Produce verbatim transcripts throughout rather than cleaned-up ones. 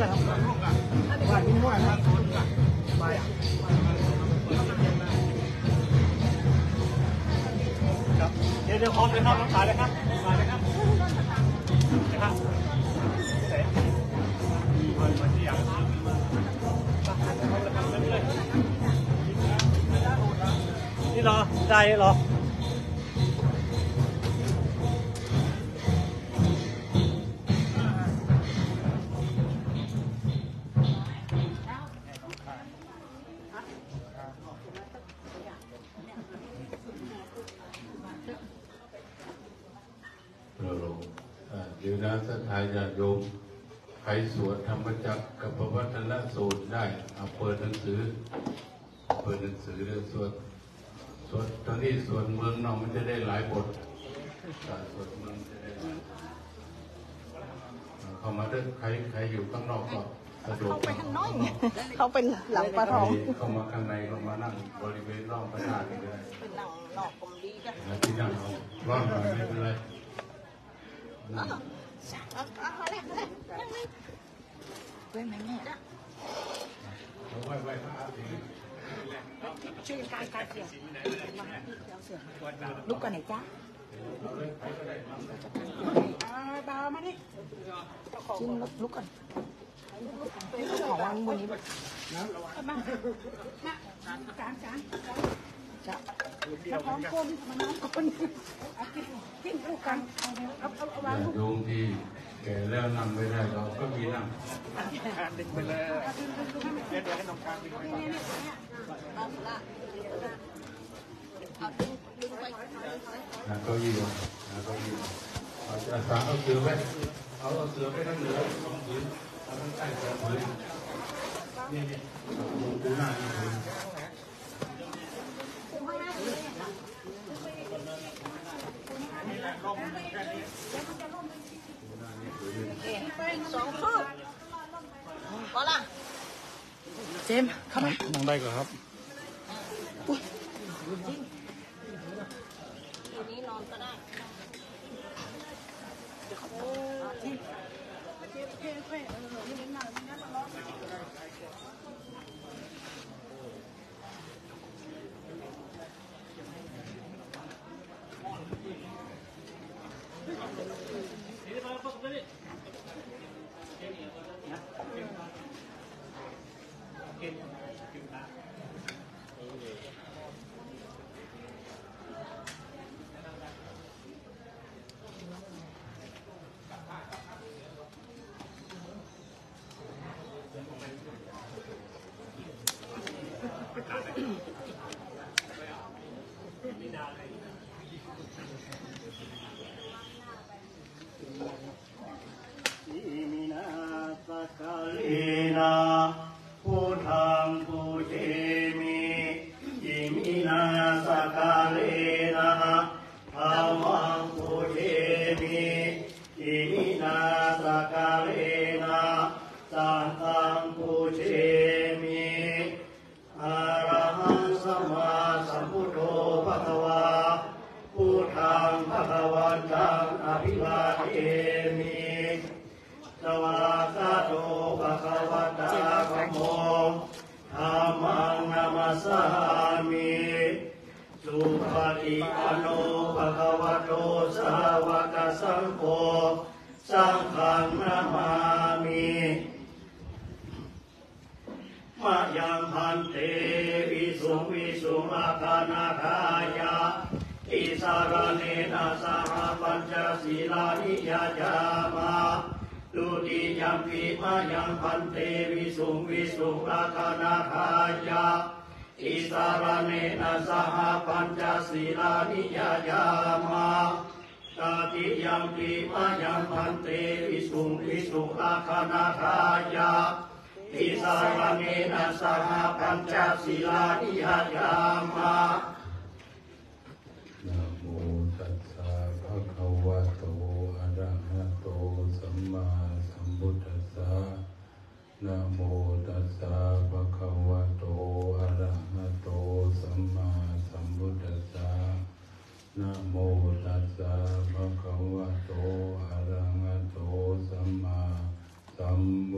เลยครับว่ายิ่งว่าครับไปครับเดี๋ยวเดี๋ยวพร้อมเลยครับมาเลยครับมาเลยครับนะครับเสร็จมีคนมาที่อยากนี่รอใจรอเดี๋ยวนะสัทธาญาติโยมใครสวดธรรมจักรกับพระวัฒนสูตรได้เอาเปิดหนังสือเปิดหนังสือเรื่องสวดสวดตอนนี้สวดเมืองนอกมันจะได้หลายบทสวดเมืองจะได้หลายเข้ามาด้วยใครใครอยู่ข้างนอกก็สะดวกเข้าไปข้างนอกเขาเป็นหลังปลาทองเข้ามาข้างในเข้ามานั่งบริเวณรอบพระธาตุนี่ได้เป็นหลังนอกกลมดีจ้ะที่นั่งเอาร้อนหน่อยไม่เป็นไรเว้ยแม่แม่ชื่อกายกายเสียลุกก่อนไหนจ้าเบามาดิจิ้มลุกก่อนของวางบนนี้นะมามาจานจานจะจะพร้อมโค้งมาน้องคนกินลูกกันเอาเอาเอาวางโยมที่แก่แล้วนั่งไม่ได้เราก็มีนั่งดึงไปเลยเดี๋ยวเดี๋ยวให้น้องการดึงไปก่อนเอาละเอาดึงดึงไปนะก็ยืนนะก็ยืนเอาจะสามเอาเสือไว้เอาเอาเสือไปทั้งเหนือสองผืนเอาทั้งใต้สองผืนนี่นี่ดูหน้านี่ผืนสองคืบพอละเจมเข้ามานั่งได้ก่อนครับอุ้ยทีนี้นอนก็ได้โอ้ทีเจ๊เจ๊เจ๊เออไม่ได้นั่งไม่ได้ร้องพุทธังปูเชมิอิมินาสกาเลนะธัมมังปูเชมิอิมินาสกาเลนะสังฆังปูเชมิอะระหังสัมมาสัมพุทโธภะคะวาพุทธังภะคะวันตังอภิวาเทมิสวากาโตภะคะวะตาธัมโมธัมมังนามัสสามิสุปฏิปันโนภะคะวะโตสาวกสังโฆสังฆังนามามิมะยังพันเตวิสุงวิสุงอาคานาคายะอิสารเนนะสหปัญจศีลานิยาจามาดุติยัมปิมายังพันเตวิสุงวิสุงอาคานาคายะอิสารเนนะสหปัญจศีลานิยาจามาตติยัมปิมายังพันเตวิสุงวิสุงอาคานาคายะอิสารเนนะสหปัญจศีลานิยาจามานะโมตัสสะภะคะวะโตอะระหะโตสัมมาสัมพุทธัสสะนะโมตัสสะภะคะวะโตอะระหะโตสัมมาสัมพุทธัสสะนะโมตัสสะภะคะวะโตอะระหะโตสัมมาสัมพุท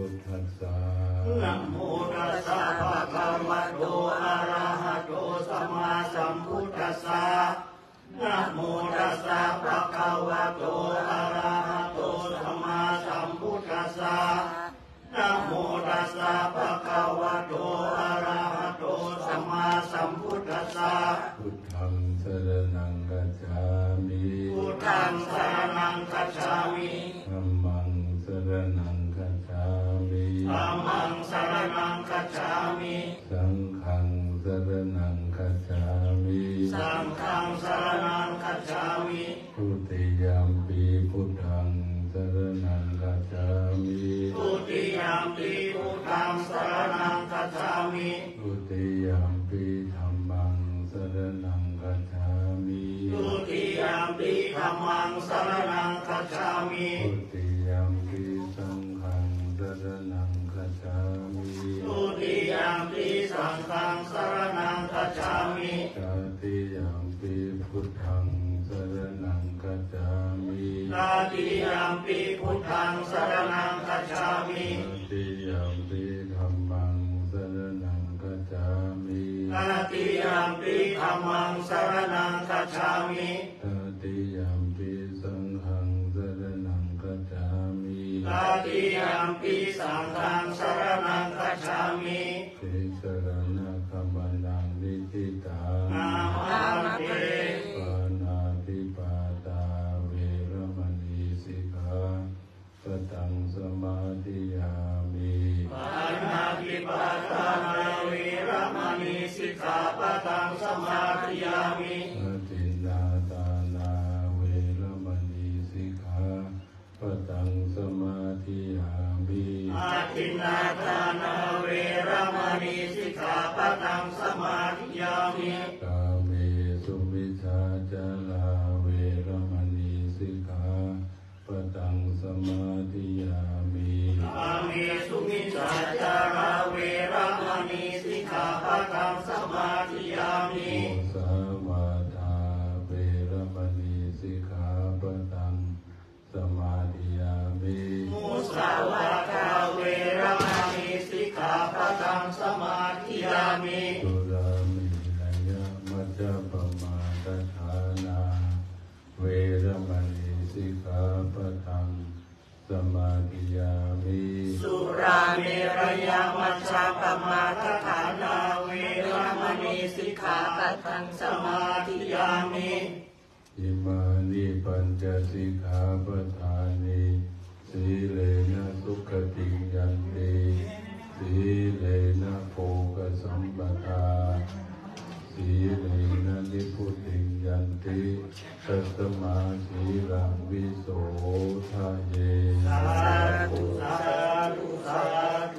ทธัสสะนะโมตัสสะภะคะวะโตอะระหะโตสัมมาสัมพุทธัสสะนะโมตัสสะภะคะวะโตอะระหะโตสัมมาสัมพุทธัสสะนะโมตัสสะภะคะวะโตอะระหะโตสัมมาสัมพุทธัสสะพุทธังสรณังคัจฉามิพุทธังสรณังคัจฉามิธัมมังสรณังคัจฉามิธัมมังสรณังคัจฉามิสังฆังสรณังคัจฉามิสังฆังสรณังคัจฉามิทุติยัมปิพุทธังสรณังคัจฉามิทุติยัมปิพุทธังสรณังคัจฉามิทุติยัมปิธัมมังสรณังคัจฉามิทุติยัมปิธัมมังสรณังคัจฉามิทุติยัมปิสังฆังสรณังคัจฉามิทุติยัมปิสังฆังสรณังคัจฉามิตติยัมปิพุทธังสรณังคัจฉามิตติยัมปิพุทธังสรณังคัจฉามิตติยัมปิธัมมังสรณังคัจฉามิตติยัมปิธัมมังสรณังคัจฉามิตติยัมปิสังฆังสรณังคัจฉามิตติยัมปิสังฆังสรณังคัจฉามิติสรณะคัมมันังนิทิตานามาเตปานาติปาตาเวรมณีสิกขาปะทังสมาธิยามิปานาติปาตาเวรมณีสิกขาปะทังสมาธิยามิอาทินนาตานาเวรมณีสิกขาปะทังสมาธิยามิอาทินนาทานาเวรมณีสิกขาปะทังสมาธิยามิกาเมสุมิชาจาลาเวรมณีสิกขาปะทังสมาธิยามิอามิสุมิจาจาราเวรมณีสิกขาปะทังสมาธิยามิโมสาวาทาเวรมณีสิกขาปะทังสมาธิยามิมุสาวาทาเวรมณีสิกขาปะทังสมาธิยามิสุรามิรยมัจจปมาทฐานาเวรมณีสิกขาปะทังสมาธิยามิสุราเมรยมัชฌัปมาทฐานาเวรมณีสิกขาปะทังสมาธิยามิอิมานิปัญจสิกขาปทานิสีเลนะสุขติยันติสีเลนะโภคสัมปทาสีเลนะนิพุติยันติตัสมาสีรังวิโสทะเยสาธุสาธุสาธุ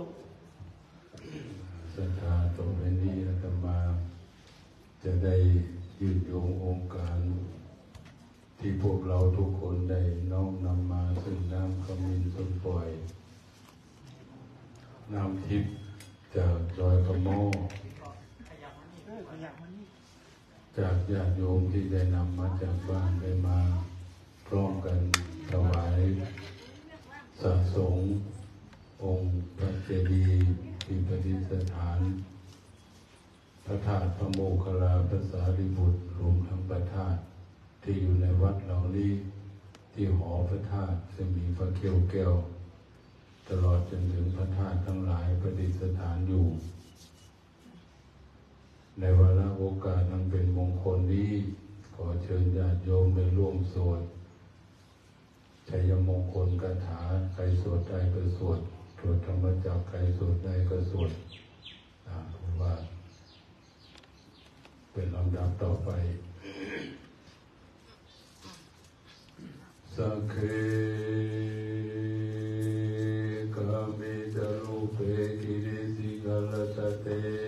ศรัทธาต่อไปนี้อาตมาจะได้ยืดโยงองค์การที่พวกเราทุกคนได้น้อมนำมาซึ่งน้ำขมิ้นส้มปล่อยน้ำทิพย์จากดอยกระโมจากญาติโยมที่ได้นำมาจากบ้านได้มาพร้อมกันถวายสะสงฆ์องค์พระเจดีย์ที่ประดิษฐานพระธาตุพระโมคคัลลาพระสารีบุตรรวมทั้งพระธาตุที่อยู่ในวัดเหล่านี้ที่หอพระธาตุจะมีพระเขี้ยวแก้วตลอดจนถึงพระธาตุทั้งหลายประดิษฐานอยู่ในวาระโอกาสนั้นเป็นมงคลนี้ขอเชิญญาติโยมได้ร่วมสวดชัยมงคลคาถาใครสวดได้ก็สวดสวดธรรมจักรใครสวดได้ก็สวดอ่าว่าเป็นลำดับต่อไปสักเคกามิจารุเปกิริสิกาลตเต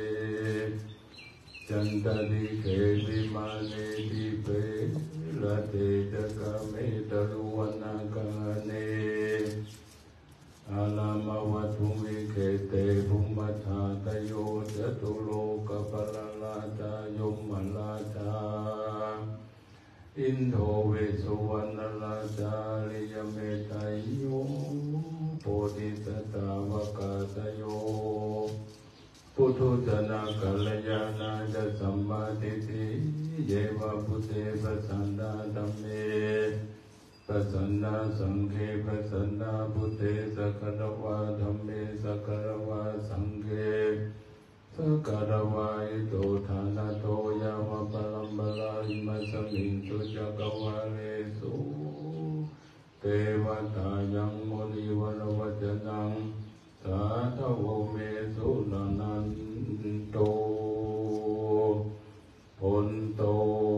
จันตติเขวิมานิทิเปละเตจะกามิตารุวนาคาเนอาลามวัตุมิเขเตภุมัฏฐาตโยจตุโลกปะละลาตายมมลาตาอินโทเวสุวรรณราชาลิยเมตัยโยโพธิสัตวกาตโยพุทโธจนะกัลยาณาจะสัมมาทิฏฐิเยวะพุทเทปัสสันดาธัมเมปัสสันดาสังฆปัสสันดาพุทเทสักการวะธัมเมสักการวะสังฆสักการวะอิโตทานาโตยามะปะลัมบะลาอิมัสสมิงตุจักวาเลสุเทวตายังมุนิวรวัจนังสาธุโวเมสุนันโตพนโต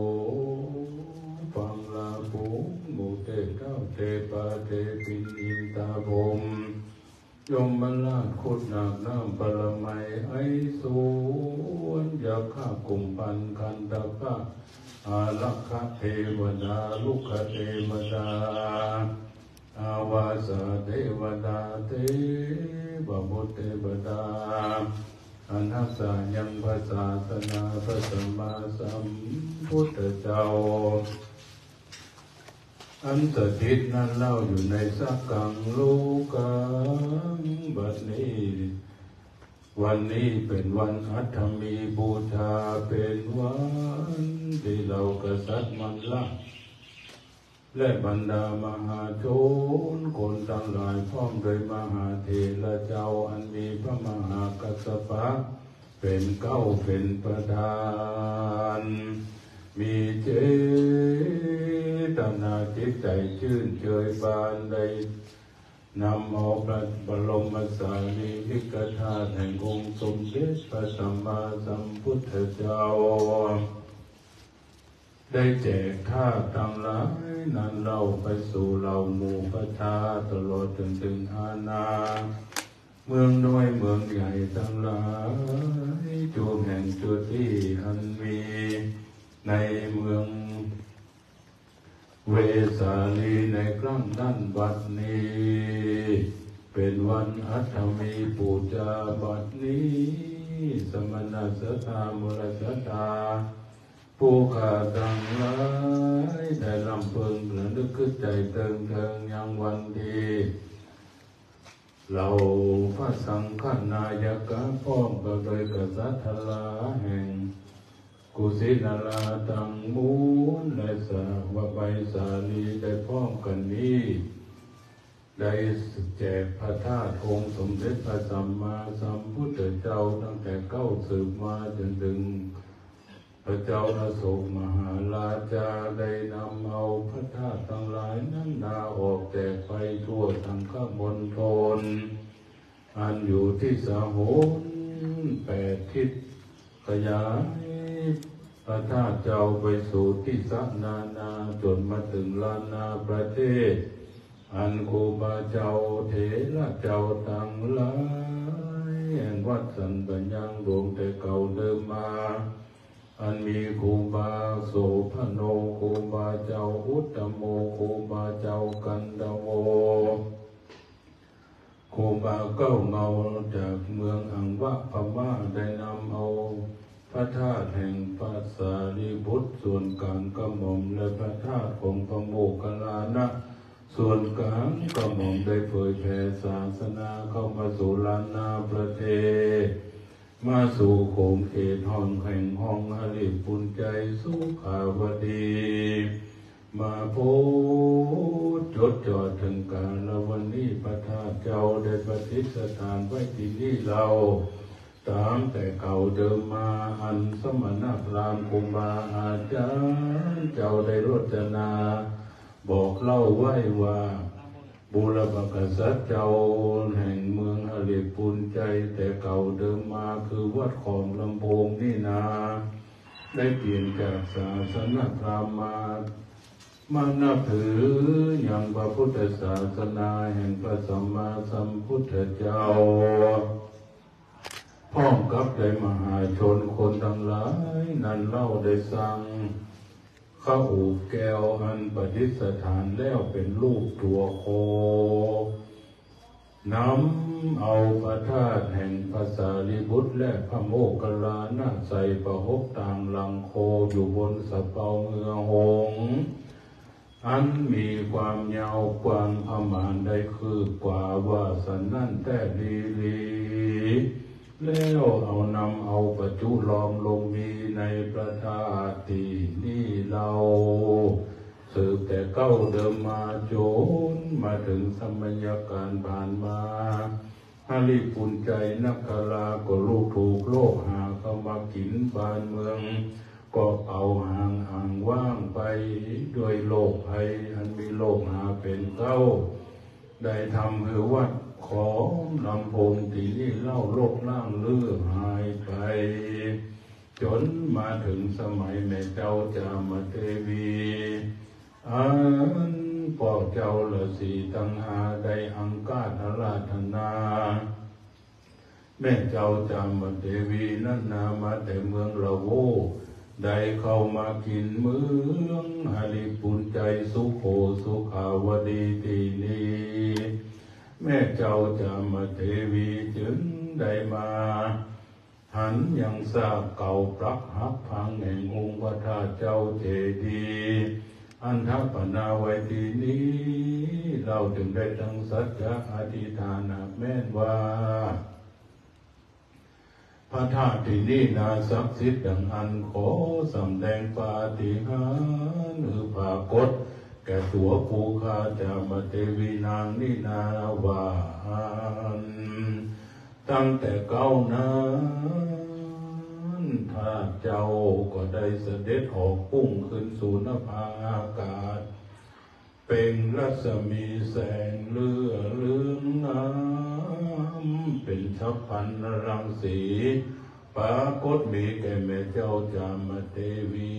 ปังลาภูมุเตเท้าเทปาเทปินิตาภมยมบรรลาคุดนาคน้ำปรมัยไอสุวนยาข้ากุมพันคันตะพะอาลักขเทวดาลุกขเทวดาอาวาสเทวดาเทวบุตรเทวดาอนัสสายังภาษาสนาพระสัมมาสัมพุทธเจ้าอันสถิตนั้นเล่าอยู่ในสักกังโลกังบัดนี้วันนี้เป็นวันอัฐมีบูชาเป็นวันที่เรากษัตริย์มันละและบรรดามหาชนคนทั้งหลายพร้อมโดยมหาเถระเจ้าอันมีพระมหากัสสปะเป็นเก้าเป็นประธานมีเจตนาจิตใจชื่นเชยบานใดนำเอาพระบรมสารีริกธาตุแห่งองค์สมเด็จพระสัมมาสัมพุทธเจ้าได้แจกข้าทั้งหลายนั้นเล่าไปสู่เราหมู่ประชาตลอดจนถึงอาณาเมืองน้อยเมืองใหญ่ทั้งหลายจูแห่งจุดที่อันมีในเมืองเวสาลีในครั้งนั้นบัดนี้เป็นวันอัฐมีปูจาบัดนี้สมณะสัทธามุลสัทธาผู้ข้าทั้งหลายได้ลำเพิงระลึกขึ้นใจเติงเทิงยังวันดีเราพระสังฆนายกะพร้อมกับโดยกษัตริย์ทลาแห่งกุสินาราตังมูลและสาวใบสาลีได้พร้อมกันนี้ได้แจกพระธาตุองค์สมเด็จพระสัมมาสัมพุทธเจ้าตั้งแต่เก้าสืบมาจนถึงพระเจ้าอโศกมหาราชาได้นำเอาพระธาตุทั้งหลายนั้นนาออกแจกไปทั่วทั้งข้ามณฑลอันอยู่ที่สาโหรแปดทิศขยายพระธาตุเจ้าไปสู่ที่สนานาจนมาถึงลานาประเทศอันครูบาเจ้าเถระเจ้าทั้งหลายแห่งวัดสันตยังดวงแต่เก่าเดิมมาอันมีครูบาโสภโนครูบาเจ้าอุตตโมครูบาเจ้ากันดโวครูบาเก้าเงาจากเมืองอังวะพม่าได้นำเอาพระธาตุแห่งพระสารีบุตรส่วนกลางกระหม่อมและพระธาตุของพระโมคคัลลานะส่วนกลางกระหม่อมได้เผยแผ่ศาสนาเข้ามาสู่ล้านนาประเทศมาสู่โขงเขตห้องแห่งห้องอริปุญใจสุขาวดีมาโพธจดจอดถึงการละวันนี้พระธาตุเจ้าได้ประดิษฐานไว้ที่นี่เราตามแต่เก่าเดิมมาอันสมณพราหมณ์ครูบาอาจารย์เจ้าได้รจนาบอกเล่าไว้ว่าบุรพกษัตริย์เจ้าแห่งเมืองอริปุญใจแต่เก่าเดิมมาคือวัดของลำโพงนี่นาได้เปลี่ยนจากศาสนาพราหมณ์มามานับถืออย่างพระพุทธศาสนาแห่งพระสัมมาสัมพุทธเจ้าพร้อมกับได้มหาชนคนทั้งหลายนั้นเล่าได้สั่งข้าอูแก้วอันประดิษฐานแล้วเป็นรูปตัวโคนำเอาพระธาตุแห่งพระสารีบุตรและพระโมคคัลลานะใส่ประหบต่างหลังโคอยู่บนสะเปาเงือหงอันมีความยาวกว้างประมาณได้คือกว่าว่าสันนั่นแต่ลีลีแล้วเอานำเอาปัจจุลอมลงมีในประทาตีนี่เราสืบแต่เก้าเดิมมาโจนมาถึงสมัยการผ่านมาฮาลิปุนใจนักกลาก็ลูกถูกโลกหาเข้ามากินบ้านเมืองก็เอาห่างห่างว่างไปด้วยโลกภัยอันมีโลกหาเป็นเก้าได้ทำให้วัดของลำโพงตีนี่เล่าโลกล่างเลื่อหายไปจนมาถึงสมัยแม่เจ้าจามเทวีอันพ่อเจ้าละสีตังหาได้อังกาธราธนาแม่เจ้าจามเทวีนั่นนามาแต่เมืองละโวได้เข้ามากินเมืองฮาลิปุนใจสุโขสุขาวดีตีนี้แม่เจ้าจามเทวีจึงได้มาหันยังทราบเก่าปรักหักพังแห่งองค์พระธาตุเจ้าเจดีย์อันทัปนาไว้ทีนี้เราจึงได้ตั้งสัจจะอธิษฐานแม่นว่าพระธาตุที่นี่นาศักดิ์สิทธิ์ดังอันขอสำแดงปาฏิหาริย์หรือปรากฏแก่ตัวผู้ข้าจามเทวีนางนี่นาวานตั้งแต่เก้านั้นถ้าเจ้าก็ได้เสด็จออกพุ่งขึ้นสู่นภาอากาศเป็นรัศมีแสงเลือเลืองน้ำเป็นชัพพันรังสีปรากฏมีแก่แม่เจ้าจามเทวี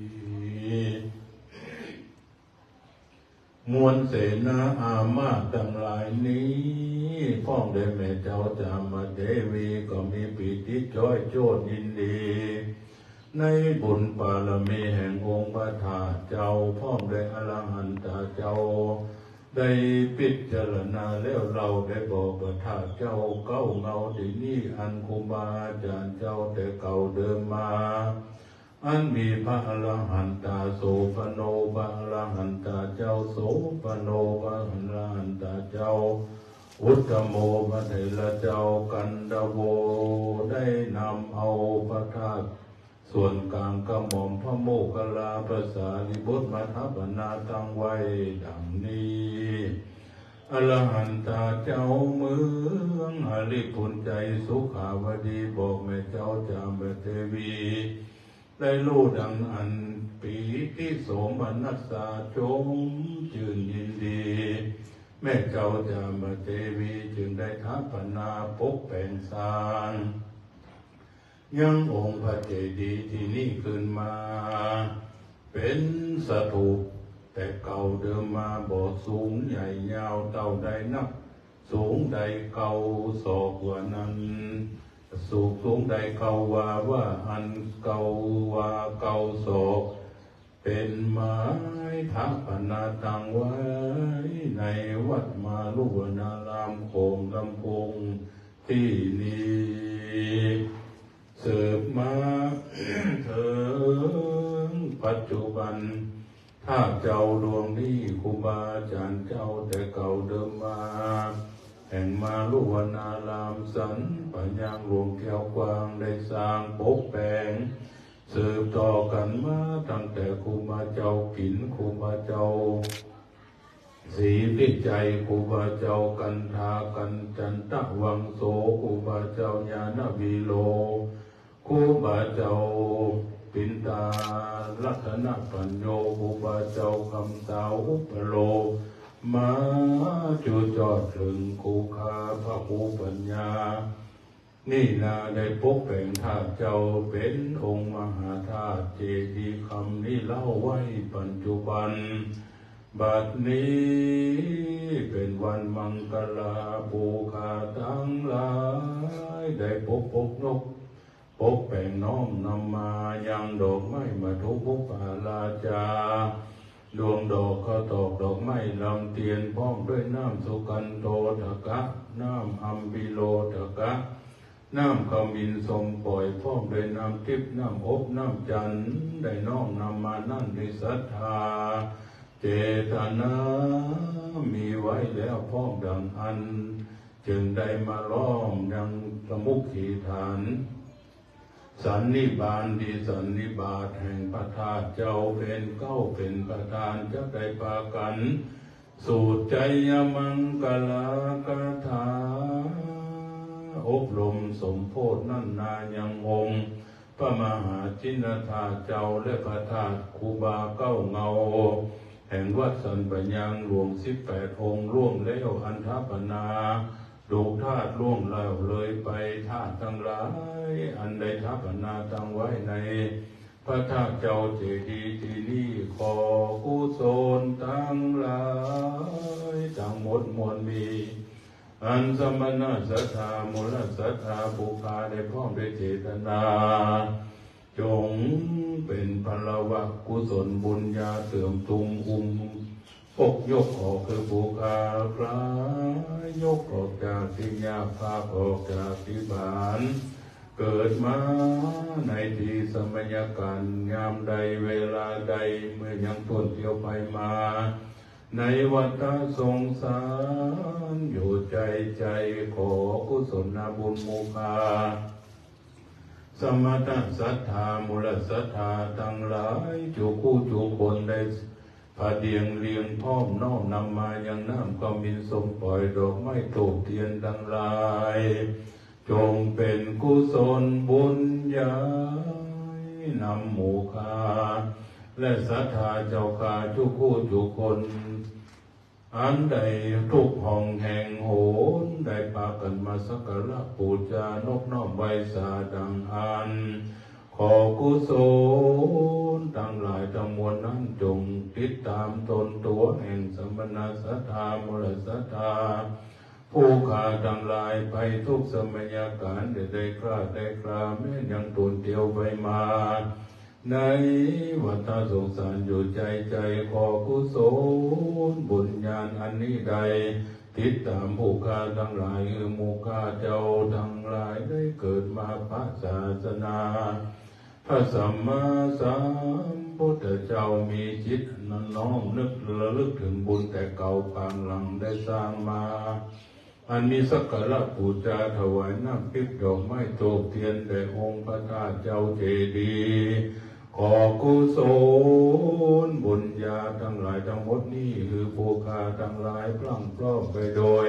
มวลเสนาอามาตย์ทั้งหลายนี้พ้องได้แม่เจ้าจามเทวีก็มีปิติจ้อยโจทยินดีในบุญบารมีแห่งองค์พระธาตุเจ้าพ้องได้อรหันตเจ้าได้พิจารณาแล้วเราได้บอกพระธาตุเจ้าเก้าเงาที่นี่อันครูบาอาจารย์เจ้าแต่เก่าเดิมมาอันมีพระอรหันตโสปโนพระอรหันตเจ้าโสปโนพระอรหันตเจ้าอุตตโมพระเถระเจ้ากันดโวได้นำเอาพระธาตุส่วนกลางกระหม่อมพระโมคคัลลาภาษาลิบุตรมาทัปนาตั้งไว้ดังนี้อรหันตเจ้าเมืองฮาลิปุนใจสุขาวดีบอกแม่เจ้าจามเทวีได้รู้ดังอันปีที่โสมนัสสาจงจื่นยินดีแม่เจ้าจามเทวีจึงได้ทัปนาปกแผ่นสร้างยังองค์พระเจดีย์ที่นี่ขึ้นมาเป็นสถูปแต่เก่าเดิมมาบ่อสูงใหญ่ยาวเต่าใดนักสูงใดเก่าศอกกว่านั้นสูงสูงใดเก่าว่าว่าอันเก่าว่าเก่าศอกเป็นไม้ทัพนาตังไว้ในวัดมาลุวนารามโคงลำพงที่นี้เสิร์ฟมาถึงปัจจุบันถ้าเจ้าดวงนี้ครูบาอาจารย์เจ้าแต่เก่าเดิมมาแห่งมาลุวนารามสันปัญญาหลวงแก้วกวางได้สร้างปกแปงสืบต่อกันมาตั้งแต่ครูบาเจ้ากินครูบาเจ้าสีพิจัยครูบาเจ้ากันทากันจันตะวังโสครูบาเจ้าญาณวีโลครูบาเจ้าปินตาลัตนะปัญโยครูบาเจ้าคำสาวอุปโลมาจุจอดถึงครูคาพระครูปัญญานี่นาได้ปกแผ่นธาตุเจ้าเป็นองค์มหาธาตุเจดีย์คำนี้เล่าไว้ปัจจุบันบัดนี้เป็นวันมังกลาบูชาทั้งหลายได้ปกปกนกปกแป่งน้อมนำมายังดอกไม้มาทุกปุปาลาจาดวงดอกก็ตอกดอกไม้ลำเทียนพร้อมด้วยน้ำสุกันโตทกะน้ำอัมบิโลทกะน้ำขมินสมปล่อยพร้อมด้วยน้ำทิพย์น้ำอบน้ำจันทร์ได้น้อมนำมานั่นด้วยศรัทธาเจตนามีไว้แล้วพร้อมดังอันจึงได้มาล้อมยังสมุขีฐานสันนิบาตดีสันนิบาตแห่งพระธาตุเจ้าเป็นเก้าเป็นประธานจะได้ปากันสูตรใจยมังกลากถาอบรมสมโพธินั่นนายังองค์พระมหาจินธาเจ้าและพระธาตุครูบาเก้าเงาแห่งวัดสันปัญญางหลวงสิบแปดองค์ร่วมแล้วอันทปนาดูธาตุล่วงแล้วเลยไปธาตุทั้งหลายอันใดทัปนาตั้งไว้ในพระธาตุเจ้าเจดีย์ที่นี่ขอกุศลทั้งหลายทั้งหมดมวลมีอันสมณะสัทธามูลสัทธาภูคาได้พร้อมด้วยเจตนาจงเป็นพลวะกุศลบุญญาเสื่อมทุมอุ้มปกยกออกคือภูคาพระยกออกจากที่ยาพาออกจากที่บานเกิดมาในที่สมัยการยามใดเวลาใดเมื่อยังทนเที่ยวไปมาในวัฏสงสารอยู่ใจใจขอกุศลบุญมุขาสมถะศรัทธามูลศรัทธาทั้งหลายจุคู่จุคนได้พาเดียงเรียงพร้อมน้อมนำมายังน้ำก็มินสมปล่อยดอกไม้ถูกเทียนทั้งหลายจงเป็นกุศลบุญญานำหมู่คาและศรัทธาเจ้าคาจุคู่จุคนอันใดทุกห้องแห่งโหนได้พากันมาสักการะปูชานกน้อมไว้สาดังอันขอกุศลทั้งหลายทั้งมวลนั้นจงติดตามตนตัวแห่งสมณศรัทธามูลศรัทธาผู้ขาทั้งหลายไปทุกสมัยการได้ได้กล้าได้กล้าแม้ยังตนเดียวไปมาในวัฏสงสารอยู่ใจใจขอกุศลบุญญาณอันนี้ใดติดตามผู้ขาทั้งหลายคือหมู่ข้าเจ้าทั้งหลายได้เกิดมาพระศาสนาพระสัมมาสัมพุทธเจ้ามีจิตน้อมนึกระลึกถึงบุญแต่เก่าปางหลังได้สร้างมาอันมีสักการะบูชาถวายน้ำพริกดอกไม้ทูบเทียนแด่องค์พระธาตุเจ้าเจดีย์ขอกุศลบุญญาทั้งหลายทั้งหมดนี้คือภูคาทั้งหลายพลั่งพร้อมไปโดย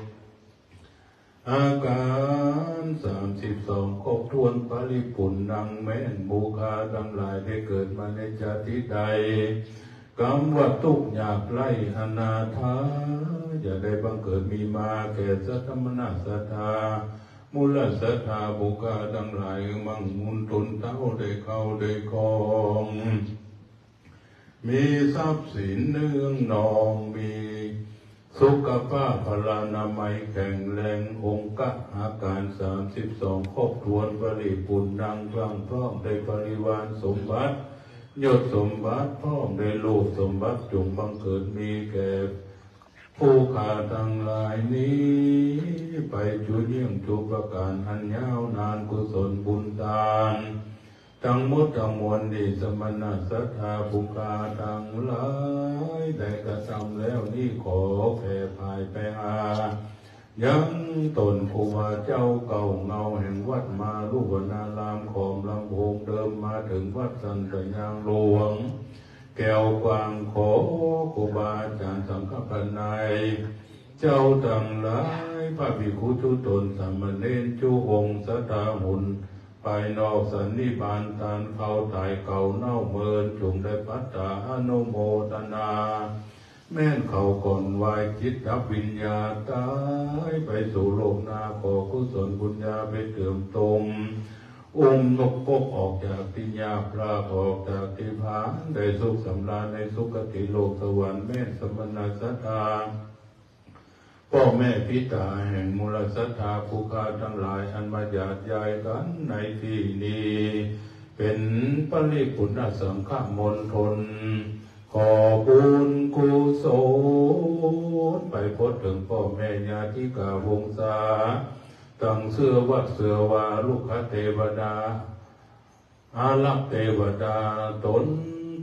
อาการสามสิบสองครบถ้วนปริปุณดังแม้นภูคาทั้งหลายได้เกิดมาในชาติใดกรรมว่าทุกข์ยากไร้อนาถาอย่าได้บังเกิดมีมาแก่สัทมนาศรัทธามูลศรัทธาบุคคลทั้งหลายมั่งมุนตุนเต้าได้เข้าได้ครองมีทรัพย์สินเนื่องนองมีสุขภาพพลานามัยแข็งแรงองค์กะอาการสามสิบสองครบถ้วนบริบูรณ์ดังพรั่งพร้อมได้บริวารสมบัติยศสมบัติพร้อมได้ลูกสมบัติจงบังเกิดมีแก่ผู้ขาทั้งหลายนี้ไปจุเยี่ยงจุประการอันยาวนานกุศลบุญทานทั้งหมดทั้งมวลดีสมณศรัทธาภูคาทั้งหลายได้กระทำแล้วนี่ขอแผ่ภายไปอายังตนครูบาเจ้าเก่าเงาแห่งวัดมาลุวนารามขอมลำโพงเดิมมาถึงวัดสันตยางหลวงแก้วกวางขอครูบาอาจารย์สังฆปนัยเจ้าทั้งหลายพระภิกขุทุตนสามเณรจุองค์สัตตาหุนไปนอกสันนิบาตทานเข้าตายเก่าเน่าเมินจงได้ปัตตาอนุโมทนาแม่นเขาก่อนวายจิตวิญญาตายไปสู่โลกนาขอกุศลบุญญาไปเติมตมอุ้มนกกออกจากที่ยาพระออกจากที่ผาได้สุขสำราญในสุคติโลกสวรรค์แม่นสมณศรัทธาพ่อแม่พิตาแห่งมูลศรัทธาภูคาทั้งหลายอันมาหยาดยายกันในที่นี้เป็นปริปุณณสังฆมณฑลขอบุญกุศลไปพดถึงพ่อแม่ญาติกาวงศาตั้งเสื้อวัดเสือวาลูกคเทวดาอาลักเทวดาตน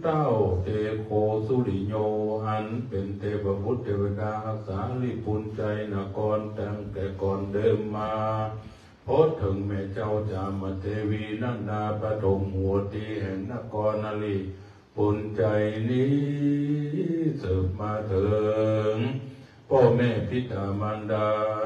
เต้าเตโคสุริโยอันเป็นเทพบุตรเทวดารักษาลิปุนใจนครตั้งแต่ก่อนเดิมมาพอถึงแม่เจ้าจามเทวีนันนาปฐมหัวตีแห่งนครนาลีปุนใจนี้สืบมาถึงพ่อแม่พิตามารดา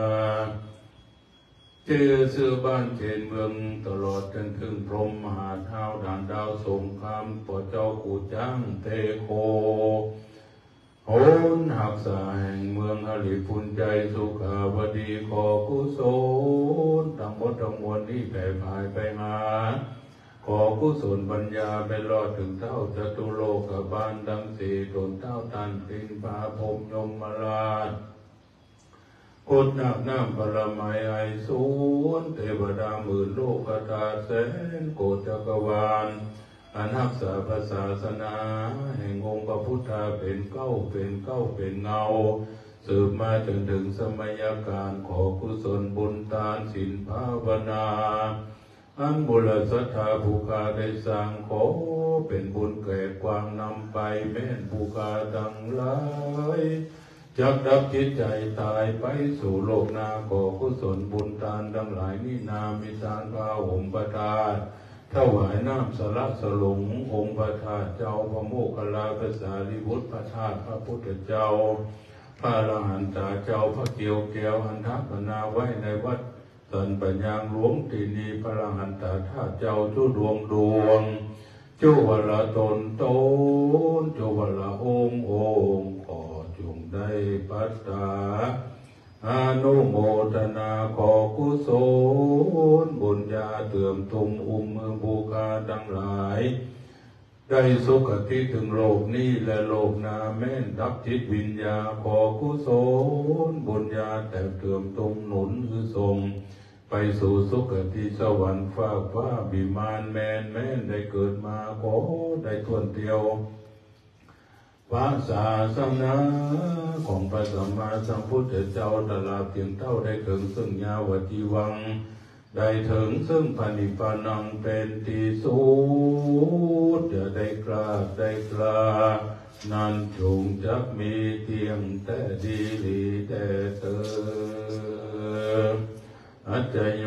เจอเสื้อบ้านเขนเมืองตลอดจนถึงพรหมมหาเท้าด่านดาวสงครามปอเจ้ากูจังเทโคโหนหักษาแห่งเมืองอริพุนใจสุขาวดีขอกุศลทั้งหมดทั้งมวลนี้แผ่พายไปหาขอกุศลปัญญาไปรอดถึงเท่าจตุโลกบาลดังสี่ตนเท่าตันตินปาพมยมมาราชกดนักน้ำปรมัยไอสูนเทวดาหมื่นโลกธาตุแสนโกฏจักรวาลอนักษาภาษาศาสนาแห่งองค์พระพุทธาเป็นเก้าเป็นเก้าเป็นเงาสืบมาจนถึงสมัยการขอกุศลบุญทานศีลภาวนาอันบุรศรัทธาภูคาได้สร้างขอเป็นบุญแก่กวางนำไปแม่นภูคาดังหลายจักดับจิตใจตายไปสู่โลกนาขอกุศลบุญทานดังหลายนี่นามิทานพาห่มประทานถวายน้ำสละสลงองค์พระธาตุเจ้าพระโมคคัลลาภาษาลิบุตรพระธาตุพระพุทธเจ้าพระอรหันตเจ้าพระเกียวแก้วอันทัพนาไว้ในวัดสันปัญญางหลวงที่นี้พระอรหันตธาตุเจ้าทุดวงดวงจุวละตนตนจุวละองค์องค์ขอจงได้ปัตตาอนุโมทนาขอกุศลบุญญาเติมตุมอุมเมืองบูคาดังหลายได้สุขติถึงโลกนี้และโลกนาแม่นดับจิตวิญญาขอกุศลบุญญาแต่เติมตุมหนุนคือทรงไปสู่สุขติสวรรค์ฟ้าฟ้าบิมานแมนแม่นได้เกิดมาขอได้ทวนเดียวพระศาสนาของพระสัมมาสัมพุทธเจ้าตลอดเพียงเท่าได้ถึงซึ่งยาวจีวังได้ถึงซึ่งพระนิพพานังเป็นที่สุดจะได้กล้าได้กล้านั้นจงจักมีเพียงแต่ดีดีแต่เติมอัจจโย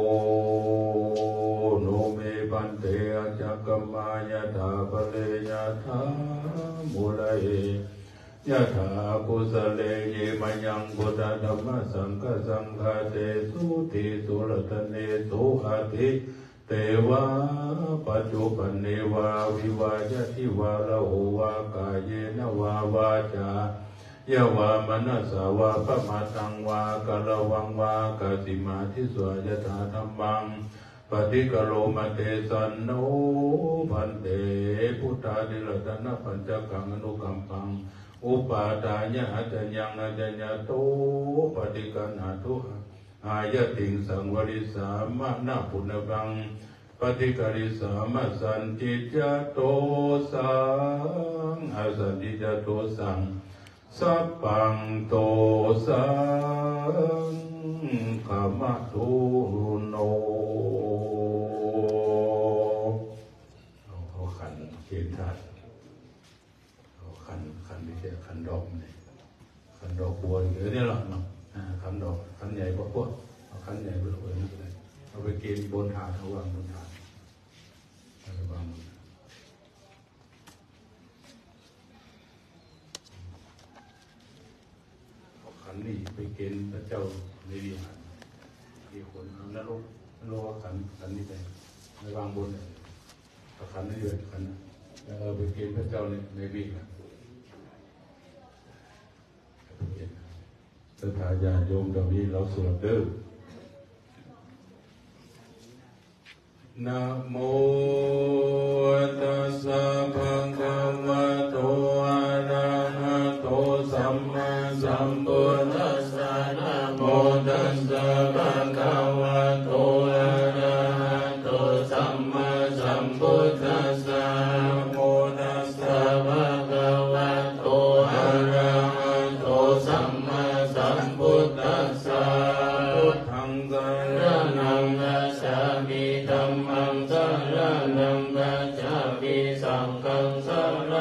โนเมปันเตอจักกมายะถาภเลยะถามุลัยยะถากุสเลเยมยังบุตตธรรมสังฆสังฆเตสุติสุรตเนสุอาทิเตวะปัจจุปันเนวาวิวายะทิวาละโหวากายเยนวาวาจายะวามนัสสาวาปะมาตังวากะละวังวากะสิมาทิสวยะถาธัมมังปฏิกโลมาเตสันโนพันเตพุทธานิรัตนะปัญจกังอนุกัมปังอุปาทายะอัจญญังอัจญะโตปฏิกัณหาทุอายะติงสังวริสามะนะปุณบังปฏิกริสามะสันติจโตสังอสันติจโตสังสัพพังโตสังขมะตุโนเอาขันเขียนทัดเอาขันขันที่เรียกขันดอกนี่ขันดอกบัวหรือเนี่ยหรอเนาะขันดอกขันใหญ่กว่าพวกเอาขันใหญ่ไปเลยนี่เลยเอาไปกินบนถาดเอาวางบนถาดเอาไปวางขันนี่ไปเกณฑ์พระเจ้าในวิหารที่คนนรกนรกขันขันนี่ไปในวางบนเลยขันนี่เลยขันแล้วไปเกณฑ์พระเจ้าในในวิหารสถาญาโยมตรงนี้เราสวดเด้อนะโมตัสสะภะคะวะโตอะระหะโตสัมมาสัมพุทธัสสะนะโมตัสสะภะคะวะโตอะระหะโตสัมมาสัมพุทธัสสะนะโมตัสสะภะคะวะโตอะระหะโตสัมมาสัมพุทธัสสะพุทธังสรณังคัจฉามิธัมมังสรณังคัจฉามิสังฆังสร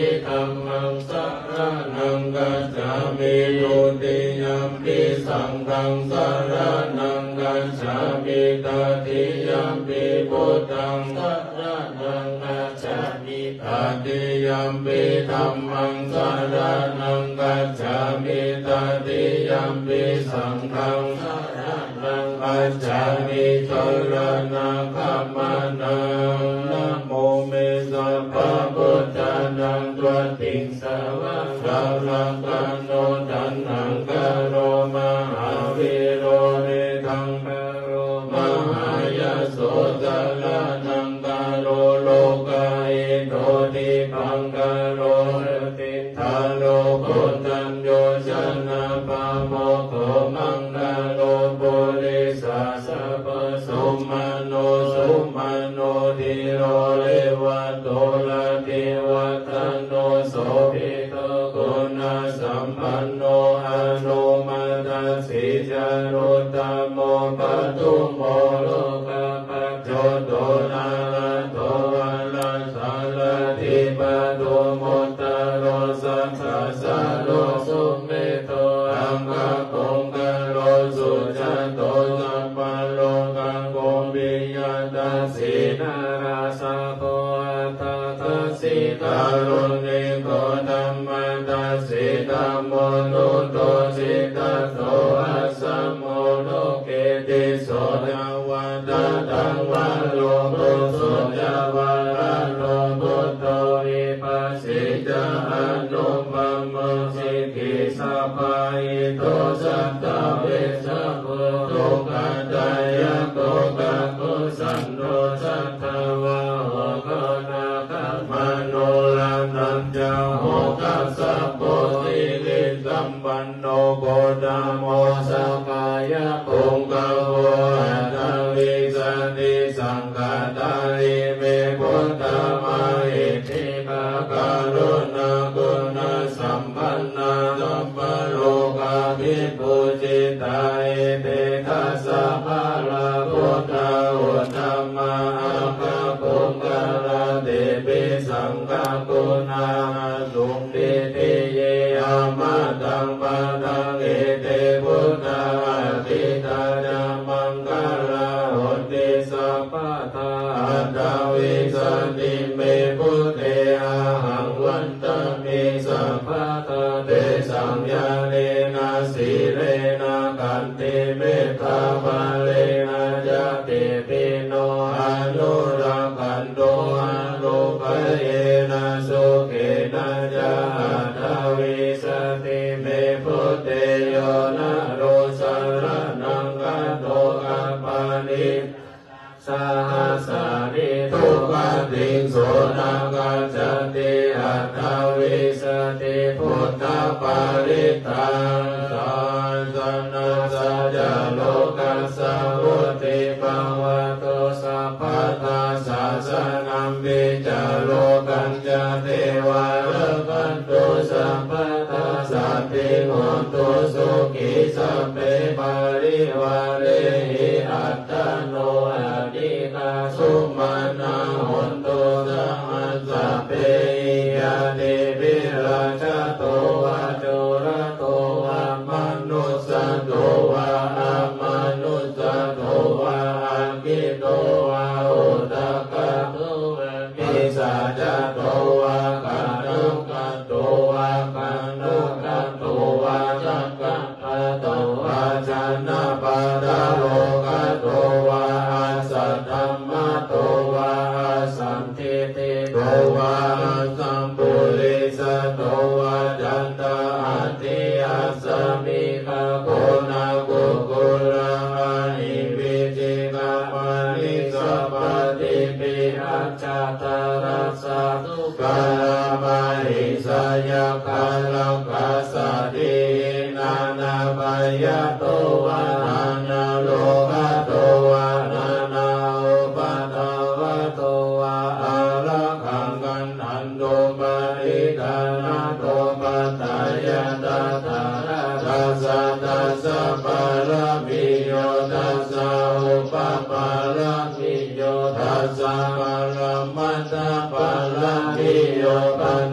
ธัมมังสรณังกัจฉามิทุติยัมปิสังฆังสรณังกัจฉามิตติยัมปิพุทธังสรณังกัจฉามิตติยัมปิธัมมังสรณังกัจฉามิตติยัมปิสังฆังสรณังกัจฉามิสรณะคัมมานังนะโมเมสัพพะพุทธานังตวัติงสาวะสารังกันโนทันหังกโรมหาวิโรเนทังกโรมหายโสตลานังกโรโลกาเอโตทิพังกโรติทาโลโกตัญโยชนะปะโมโคมังกโลปุริสาสะปะสุมาโนสุมาโนทิโรเลวะโตละเทวะตันโนโสภิโตกุณะสัมปันโนอนุมาตัสสิจารุตตโมปัตตุโมโลกปัจโจโตนาโตวัลสัลทิปัตตุโมตตโรสัทธาสาโลสุเมโตอังคคงกโลสุจันโตสัมปันโลกังโกวิยตัสสินาราสะโพอัตถะสิกาลุณิโกธัมมัสสะสิธัมโมนุโตสิตโตอัสสะโมโลเกติโสยวัตตังวะโลกุโสยวัตโลกุตโตวิปัสสิจานุปัมมสิกิสัพพะอิโตสัตตเวชะโพตุกัตตายะโกกะกุสันโนสัทธวะโหกนาคัมมโนลานัญจาโหกัสสะโพธิลิสัมปันโนโกดาโมสักกายะปุงกะโวอัตวิสันติสังฆาตาลิเมพุทธมาหิทิกะกะรุณากุณะสัมปันนาสัมปโลกาภิปุจิตาเอเตทัสสะภะละพุทธาอุตตมะอัคคปุงกะละเตปิสังฆกุณาสุติติเยอามาตังปะทังเอเตพุทธาติตานามังกะลาหุติสัพพะทาอัตตวิสันติเมพุทเตอะหังวันตมิสัพพะทาเตสังญาเนนะสีเลนะกันติเมตตาภะเลนะจะติปิโนอนุรักขันโตอนุปเยนะสุเขนะจะอัตตวิสันติเมพุทเตโยนะโรสรณังกัตโตกัปปานิสหัสสาริทุกขติงโสนังกัจจติอัตตวิสันติพุทธปาริตังสันสนัสสะจโลกัสสะวุติภวตุสัพพะทาสาสนัมปิจโลกันจเทวะระกันตุสัพพะทาสัตติโหตุสุขิสัพเพปาริวาเรหิอัตตโนอะดิกาสุมาณาโหตุสัมมัสสะเปยะเดวิราชโตวะจุระโตวะมนุสสโตวะอะมนุสสโตวะอะกิโตวะอุตกะโตวะมิสัจโตวะกะนุกะโตวะกะนุกะโตวะจักกะปะโตวะจันนะปะทะโลกะโตวะอะสัทธัมมะโตวะอะสันทิติโตวะอะสัมปุริสโตวะจันตะอัตติอัสสมิกะโกนะกุกุลังอะนิวิจิกะมานิสัพพติปิอัจจตรัสสะทุกะมาหิสยะคาลังกัสสะตินานาปายะโตวะนานาโลกะโตวะนานาอุปะทวะโตวะอะระหังกันหันโตปะริกานะโตปัตตายะตถาทัสสะทัสสะปะระมิโยทัสสะอุปปะระมิโยทัสสะปะระมัตถะปะระมิโยปัญจม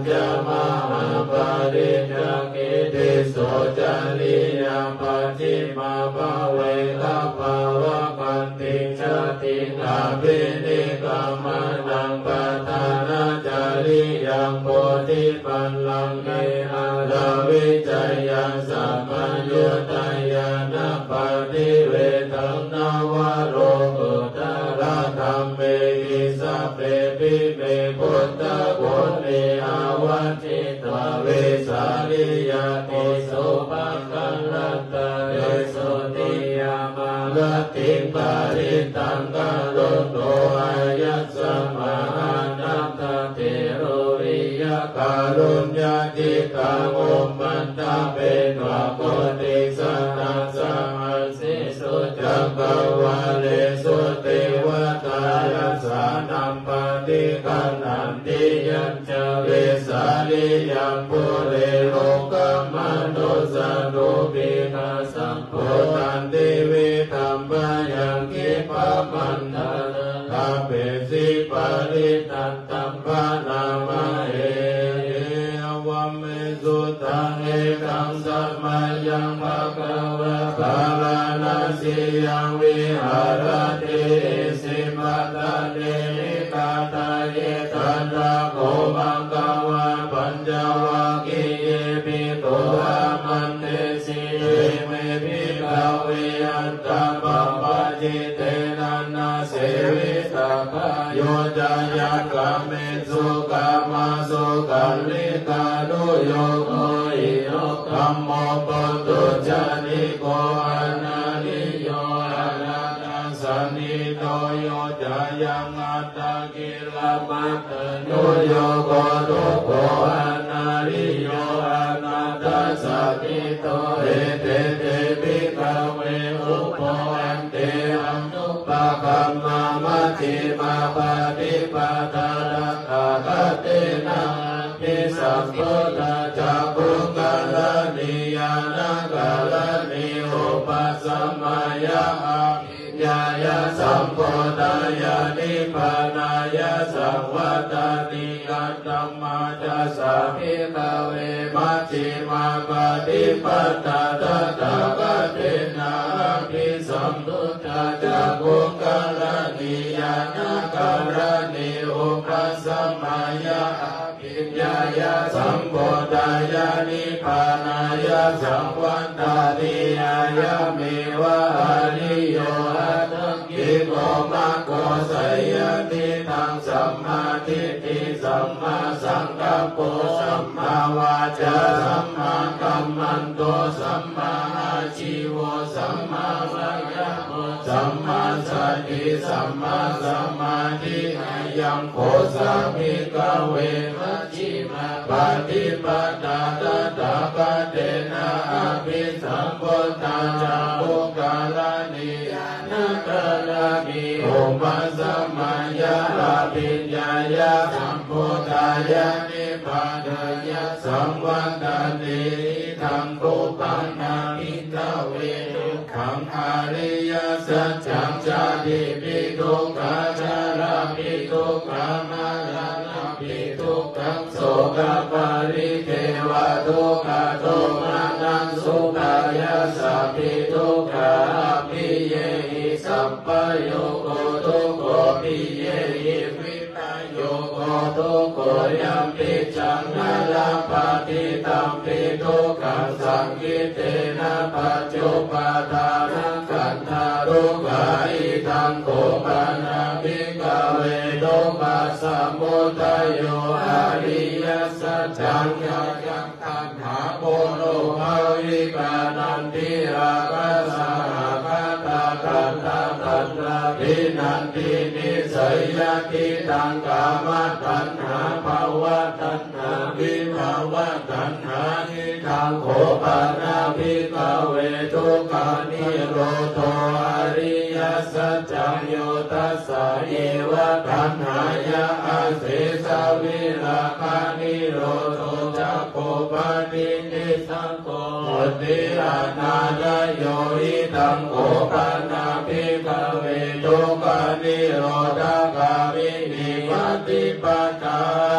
มหาปริญญากิติโสจาริยาปัจจิมาภเวคะภาวะกันติชาติกาภินิกามานังปัฏฐานาจาริยังโพธิปัลลังเกอาลาวิจัยยังสัมมัญญุตายานะปฏิเวทังนาวโรกุตระธรรมเมหิสัพเพปิเมพุทธโกเนอาวัจิตวเวสาลิยติสุปังคัลลัตตะเรสุติยามาลติปาริตังกัลโลโตอายัสสมาหานัตตะเทโรวิยะการุญญาจิตังอุมมันตะเปนวะโกติสัตตังสัมมาสิสุจักขวาเลสุเทวตายัสสานัมปฏิคันนันติยัญจเวสาลิยังปุเรโลกมนุสานุปินาสัมโพธันติวิธัมปยังคิปะมันทานาเปสิปาริตันตัมปะนามาเอวัมเมสุตังเอกังสัมมายังภะคะวะกาลานาสิยังวิหารติสิมัตตะเนมิกาตาเยตันระโกมังกวะปัญจวัคคีเยปิโตอามันเตสิเยเมปิกาเวอันตัมปัปปะจิเตนะนาเสวิตากะโยจายักขะเมสุกามาสุกัลลิกานุโยโกอิโยธัมโมปุตตุจานิโกอานาลิโยอานาตังสันนิโตโยจายังอัตตะกิลมัตตโนโยโกตุโกอานาลิโยอานาตัสสะกิโตเอเตเตปิกาเวอุปโภอันเตอัมนุปะคัมมามัชฌิมาปฏิปทานังอาคเตนะภิสัมพุทธจักขุกาลนิยานกาลนิอุปสัมมายะอภิญญายะสัมโพธายะนิพพานายะสังวัตติยันธัมมาจัสสะภิกขเวมัชฌิมาปฏิปทาตถาคเตนะภิสัมพุทธจักขุกาลนิยานกาลนิอุปสัมมายะอภิญญายะสัมโพธายะนิพพานายะสังวัตติยายะเมวะอริโยอัตถังกิโกมะโกสัยยติทังสัมมาทิฏฐิสัมมาสังกัปโปสัมมาวาจาสัมมากัมมันโตสัมมาอาชีวสัมมาวายามโมสัมมาสติสัมมาสมาธิยังโพสามิกเวมัชฌิมาปฏิปทาตถาคเตนะอภิสัมพุทธาจักขุกาลนิยานกาลนิอุปสัมมายะอภิญญายะสัมโพธายะนิพพานายะสังวัตติธังคุปันนามิกเวทุกขังอริยสัจจังชาติปิทุกขาชาราปิทุกขามารานะปิทุกขังโสกปาริเทวะทุกขโทมานังสุขายะสัพพิทุกขาปิเยหิสัพพโยโกทุกโกปิเยหิวิตโยโกทุกโกยัมปิจังนาลาปฏิตัมปิทุกขังสังคิเตนะปัจจุปาทานังขันธารุขาอิทังโกปานาภิกขเวทุกขสมุทัยโยอริยสัจจังญาญังตัณหาโมโนภาวิกานันติราคะสหคตาตัณหาตัณหาภินันตินิสัยยติตังกามตัณหาภาวะตัณหาวิภาวะตัณหานิทังโขปานาภิกขเวทุกขานิโรโธอริยสัจจังโยตัสสะเยวะตัณหายะอาเสสวิราคะนิโรโธจักโกปานินิสังโฆอุติอานาลโยอิตังโขปานาภิกขเวทุกขานิโรธกามินิปฏิปทาริ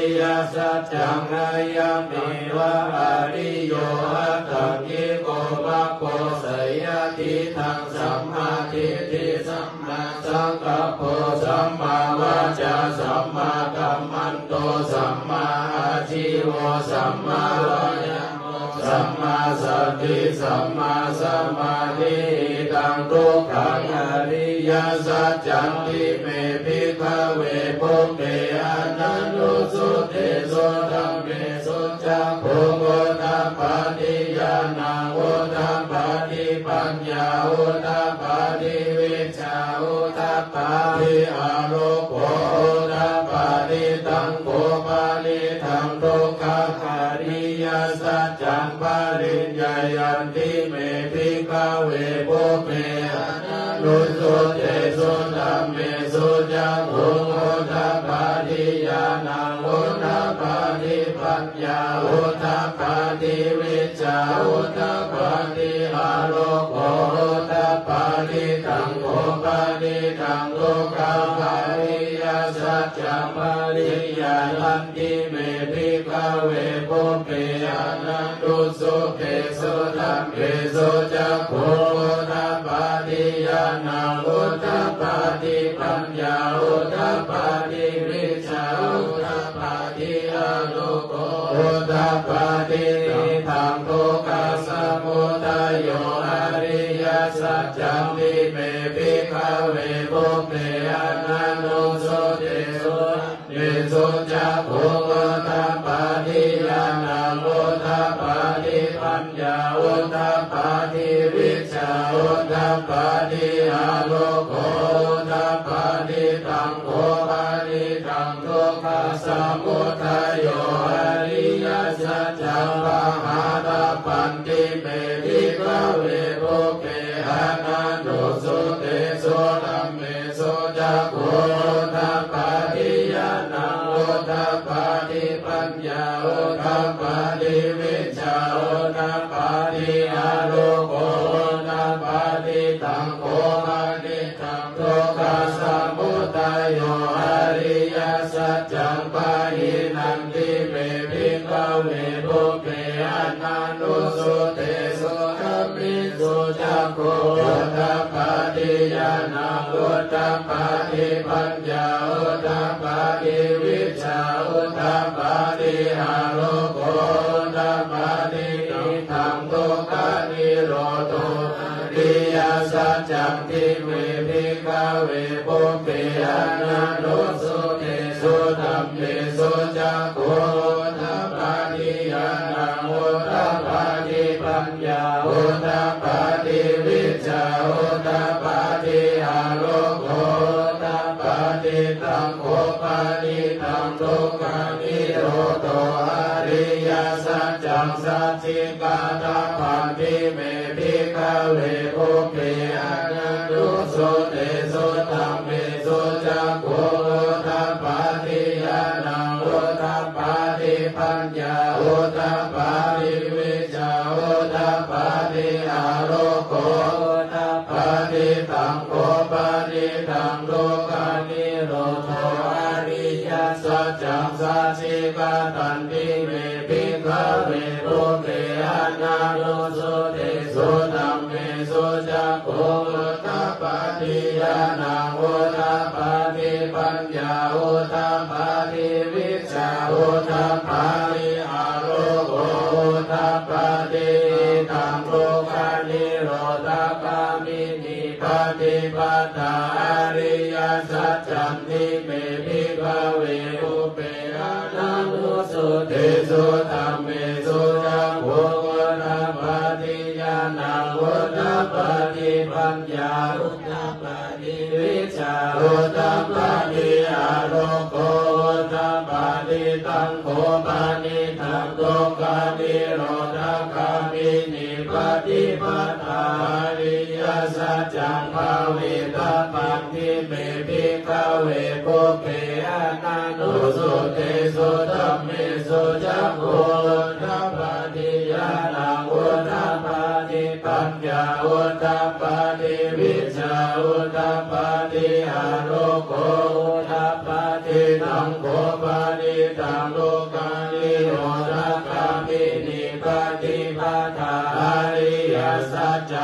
ยสัจจังนายัมปิวะอริโยหัตถังกิโกภะโกสยทิทังสัมมาทิฏฐิสัมมาสังกัปโปสัมมาวาจาสัมมากัมมันโตสัมมาอาชีวะสัมมาวายามโมสัมมาสติสัมมาสมาธิตังทุกขังอริยสัจจังทิเมภิกขเวปุเปอนันตุสุเตโสธัมเมสุจักขุโกตัปปะติญาณังโอตัปปะติปัญญาโอตัปปะติวิชชาโอตัปปะติอาโลโกโอตัปปะติตังโกปาลิธังทุกขังอริยสัจจังปริญญายันติเมภิกขเวปุเปอนันตุสุเตโสธัมเมสุจักขุโอตัปปะติญาณังโอตัปปะติปัญญาโอตัปปะติวิชชาโอตัปปะติอาโลโกโอตัปปะติตังโกปาติตังทุกขังอริยสัจจังปริญญายันติเมภิกขเวปุเปอนันตุสุเตโสธัมเมสุจักขุโอตัปปะติญาณังโอตัปปะติปัญญาโอตัปปะติวิชชาโอตัปปะติอาโลโกโอตัปปะติธังทุกขสมุทัยโยอริยสัจจังทิเมภิกขเวปุเปอนันตุสุเตโสเนสุจักขุโอตัปปะติญาณังโอตัปปะติปัญญาโอตัปปะติวิชชาโอตัปปะติอาโลโกโอตัปปะติตังโกปาติตังทุกขสมุทัยโยอริยสัจจังปหาตปันติเมภิกขเวปุเปอนันตุสุเตโสธัมเมสุจักขุโอตัปปะติญาณังโอตัปปะติปัญญาโอตัปปะติวิชชาโอตัปปะติอาโลโกโอตัปปะติตังโกปาติตังทุกขสมุทัยโยอริยสัจจังปะหินันติเมภิกขเวปุเปอนันตุสุเตโสธัมเมสุจักขุโอตัปปะติญาณังโอตัปปะติปัญญาโอตัปปะติวิชชาโอตัปปะติอาโลโกโอตัปปะติธังทุกขานิโรโธอริยสัจจังทิเมภิกขเวปุเปอนันตุสุเตโสธัมเมสุจักขุโอตัปปะติญาณังโอตัปปะติปัญญาโอตัปปะติวิชชาโอตัปปะติอาโลโกโอตัปปะติตังโกปาติตังทุกขานิโรโธอริยสัจจังสัจจิกาตปันติเมภิกขเวปุเปอนันตุสุเตโสธัมเมสุจักขุโอตัปปะติญาณังโอตัปปะติปัญญาโอตัปปะติวิชชาโอตัปปะติอาโลโกโอตัปปะติตังโกปาติตังทุกขานิโรโธอริยสัจจังสัจจิกาตันติเมภิกขเวปุเปอนันตุสุเตโสธัมเมสุจักขุโอตัปปะติญาณังโอตัปปะติปัญญาโอตัปปะติวิชชาโอตัปปะติอาโลโกโอตัปปะติตังทุกขานิโรธกามินิปฏิปทาอริยสัจจังทิเมภิกขเวปุเปอนันตุสุเตโสธัมเมสุจักขุโอตัปปะติญาณังโอตัปปะติปัญญาโอตัปปะติวิชชาโอตัปปะติอาโลโกโอตัปปะติตังโกปานิทังทุกขานิโรธคามินิปฏิปทาอริยสัจจังภาวิตาปันติเมภิกขเวปุเปอนันตุสุเตโสธัมเมสุจักขุโอตัปปะติญาณังโอตัปปะติปัญญาโอตัปปะติวิชชาโอตัปปะติอาโลโกโอตัปปะติตังโกปาติตังโล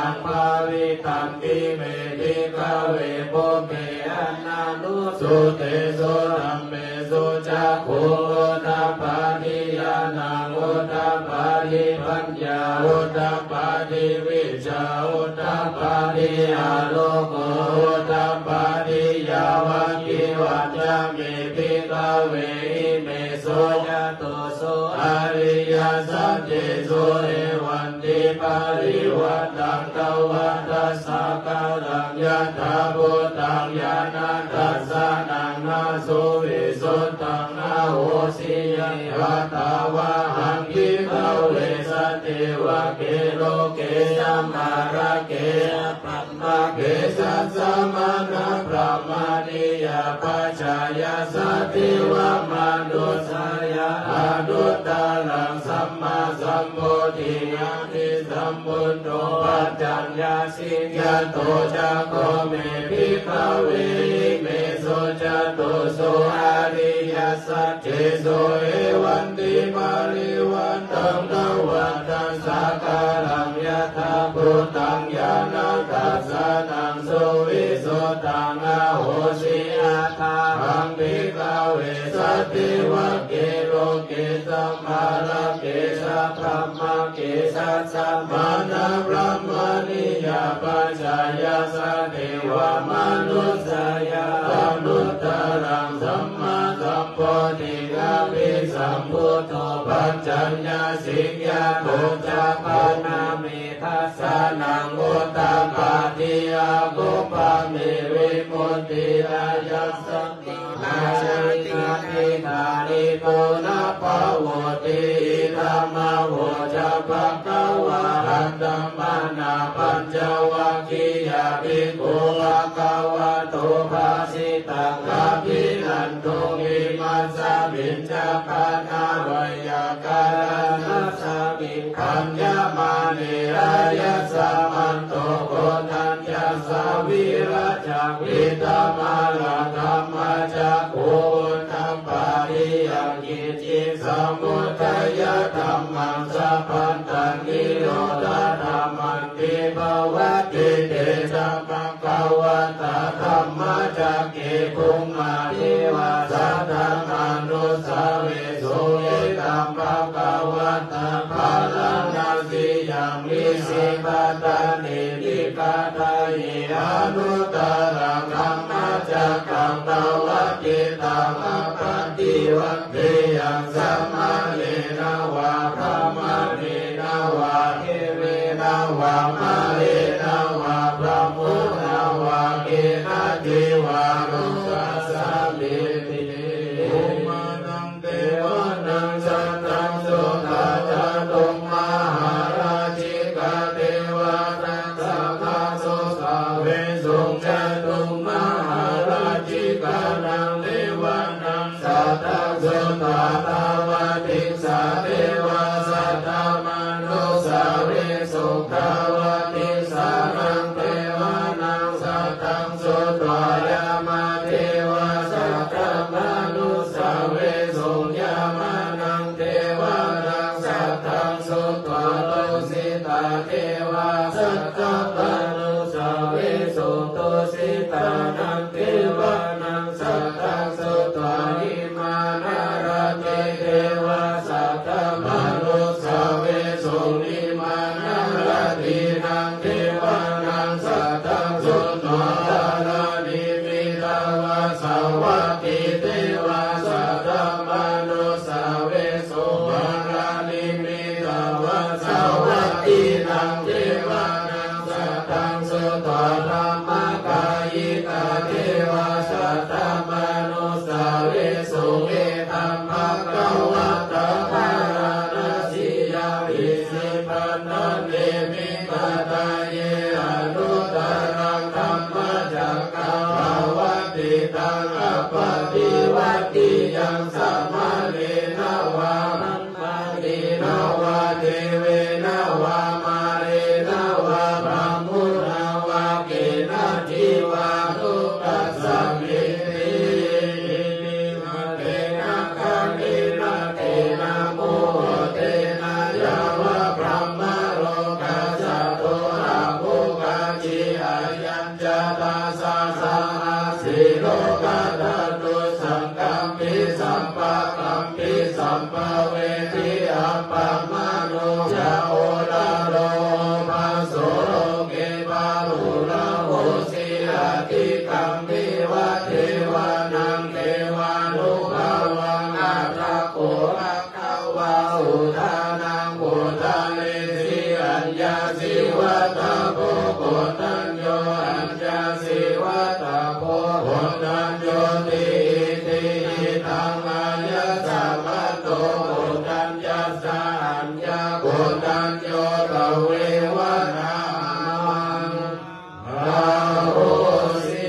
ตังภาวิตันติเมติกาเวโภเกอนานุสุเตสุธัมเมสุจักขุตปาทิยานังอุตตปาทิปัญญาอุตตปาทิวิชาอุตตปาทิอาโลโกอุตตปาทิยาวังกิวัจจามิภิกขเวหิเมโสยะโตโสอริยสัจเจโสเอวันติปาริวัตตังตวัตตัสสะกะลังยะถาภูตังญาณทัสสะนังนาสุวิสุตตังนาโหสิยังวัตตาวะหังคิขเวสติวะเกโลเกสัมมาระเกปัมมะเกสัสสะมานะพระมานิยาปัจจายสติวะมนุสายาอนุตตรังสัมมาสัมโพธิญาณิสัมพุทโธปัจจัญญาสิกขโตจักโกเมภิกขเวเมโสจัตโตโสอริยสัจเจโสเอวันติปาริวันตังนวัตตัสสะกะลังยะถาภูตังญาณทัสสะนังสุวิสุตตังอโหสิอาคาหังภิกขเวสติวะเกโลเกสัมมาระเกสัพพะมะเกสัสสะมานะพระมานิยาปัจจายสติวะมนุสายาอนุตตรังสัมมาสัมโพธิญาณิสัมพุทโธปัจจัญญาสิกขโตจักขันนามิทัสสะนังอุตตปาทิยากุปะเมวิมุตติรายัสสตินาชาตินานิปุนะภาวติธรรมโวจะภะคะวะหัตถมานาปัญจวัคคียาภิกขุภะคะวะโตภาสิตังอะภินันโตอิมัสสะมิจฉาปานาวยากานัสสะมิขัญญมานิรายสัมมันโตโกนัญญาสาวิราจักวิตามาลาธรรมจักขุธัมปาริยังกิจิสมุทัยธรรมังสัพพันตังนิโรธธรรมังติภวติเตจัมปังภวตาธรรมจักเกภูมาทิวาสัทธมานุสาเวสุเอตัมภวตาภาลังนาสิยังมิสิปตานิทิกาทายอนุตตรังธรรมจักขังภวติตังอปัตติวัคเทยังสัมมาเลนะวะพระมาเลนะวะเทเวนะวะมาเลนะวะพระมุนะวะเกนะทิวารุสัสสะเมติภูมานังเทวานังสัตตังสุขาจตุมมหาราชิกาเทวานังสัพพะโสสาเวสุงจตุมมหาราชิกานังเทวานังสัตตังสุตาตาวะติสาเทวาสัตตมนุสาเวสุขาวะติสานังเทวานังสัตตังสุตายามาเทวาสัตตมนุสาเวสุญญามานังเทวานังสัตตังสุตวะโตสิตาเทวาสัตตมนุสาเวสุตุสิตานังเทวานังสัตตังสุตวะหิมานาราเทเทวาสัตตมนุสัมมาโนยะโอลาโลภาโสโรเกปาลุระโหสิอาติกัมมิวัตเทวานังเทวานุภาวังอาทะโกระขาวาอุทานังปุถานิสิอัญญาสิวัตโพโกตัญโยอัญญาสิวัตโพโกตัญโยติติตังอัญญาสัมปัตโตโกตัญญาสัญญาโกตัญโยตเววนามังราโหสิ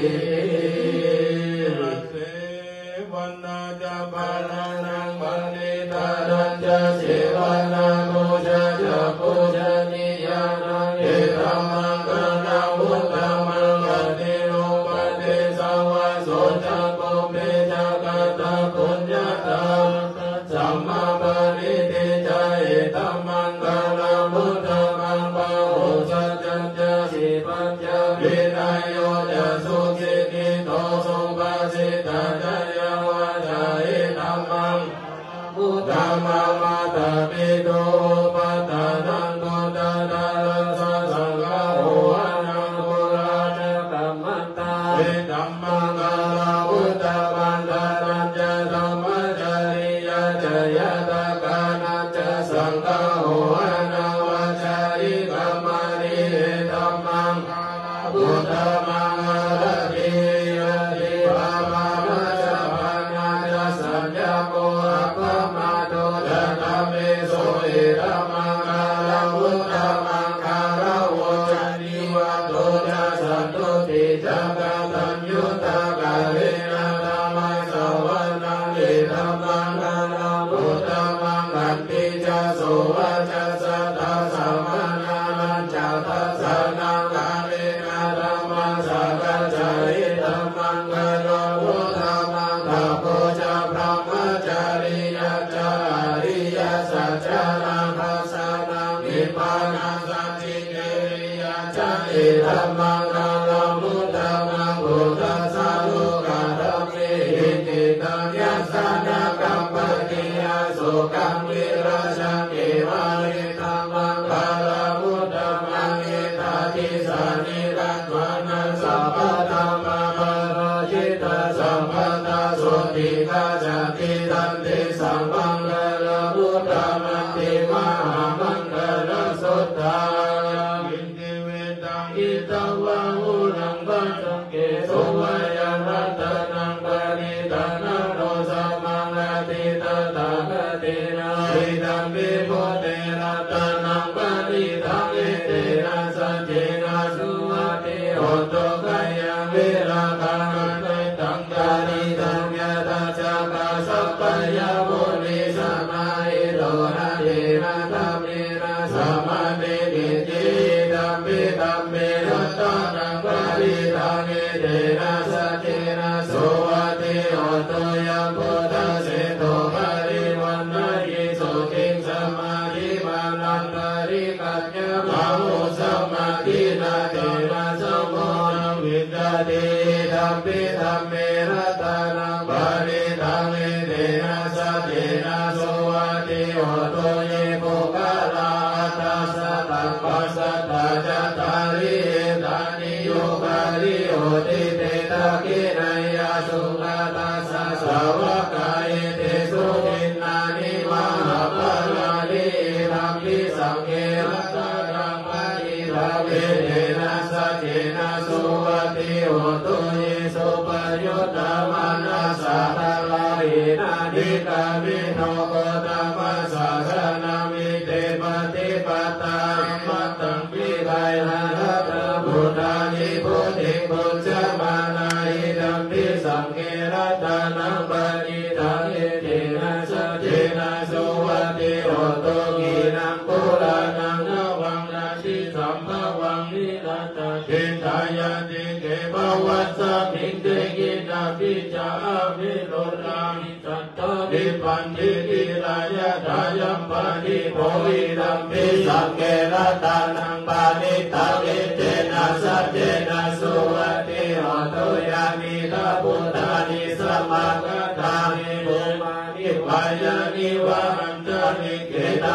เสวันนาจะปานานังบัณฑิตานันจะเสวนามุจจะปุจนิยานังเอตัมมังกนาวุตตมังกติโลปติสวะโสจักโกเมจักตะปุญญาตังสัมมาปณิติจเอตัมมังกนาวุตตมังปะโหสัจจะสิปัญญาวินัยโยจะสุขิติโตสุปาสิตาจยวะจาเอตัมมังพุทธมามาตาปิโตปัตตานังโกตาตาลังสัสังฆะโออานังปุราณกัมมันตาเอตัมมังกาลาวุตตะมันตานันจะธรรมจริยะจยตกานันจะสังฆะโออานังวัจาริกัมมานิเอตัมมังพุทธมังอรติยะติภามามัจจปัญญาจะสัญญาโกอะปะมาโตจะตเมโสเอตัมมังกาลาวุตตะมังคาราโวจะนิวัตโตจะสัตตุติจักตัญยุตตะกะเลนะธัมมังสวรรณังเอตัมมังกาลาวุตตะมังคันติจะโสวะจะสัตตะสัมมานานันจะทัสสะนังกาเลนะธัมมังสักกัจจาเอตัมมังกาลาวุตตะมังทัพโพจะพระมจาริยะจาริยะสัจจานังภัสสะนังนิพพานังสัจจิเกริยะจาเอตัมมังกาลาวุตตะมังพุทธัสสะโลกาธัมมิหิติตังยัสสะนะกัมปติยะโสกังวิราชังเกวะเอตัมมังกาลาวุตตะมังเอตติสานิรัตวานัสสัพพะธัมมาปะโรจิตาสัมปันตาโสติกาจติตันติสัมปังกาลาวุตตะมันติมหามังกาลสุตตาวินติเวตังอิตวะหุนังปัจจเกสุวายรัตนังปริตานังโนสัมมังอติตตาคตินาอิตัมปิโพเตรัตนังปริตังเอเตนะสัจเจนะสุวัติโหตุกายเวราคังเนตังกานิตังยะตาจักขาสัพพยามุนิสัมมาอิโตนะเยนะธัมเมนะสัมมาเนติติธัมปิธัมเมรัตนังปริตังเอเตนะสัจเจนะสุวัติโหตุยัมพุทธเสโตปริวันนะยิสุติสัมมาทิมานันตริกัญญามาหุสัมมาทินาเตนะสัมโมนังวิดาติธัมปิธัมเมรัตนังปริตังเอเตนะสัจเจนะสุวัติโหตุเยปุกะลาตัสสะตัปปัสสะตาจัตตาริเอตานิโยกาลิโอติเตตะกินัยยะสุขตัสสะสาวกายเตสุทินนานิมหาปาราลิธัมปิสังเกรัตนังปฏิภาเวเทนะสัจเจนะสุวัติโหตุเยสุปยุตตะมานัสสะทะลาหินานิกามิโนโกตมัสสะสะนามิเตปฏิปตามัตตังปิไกหันตะพุทธานิพุทธิพุทธมานาหิธัมปิสังเกรัตนังปฏิทังเอเตนะสัจเจนะสุวัติโหตุกีนังปุรานังนวังนาชิสัมภวังนิรัตเตทายาติเกภวัสสะมิงเตกินาปิจามิโลรามิสัตตวิปันติติรายะทายัมปะนิโพวิธัมปิสังเกรัตนังปานิตังเอเตนะสัจเจนะสุวัติโหตุยามิทาพุทธานิสัมมากัตถานิโมมานิวายานิวาหันตานิเกต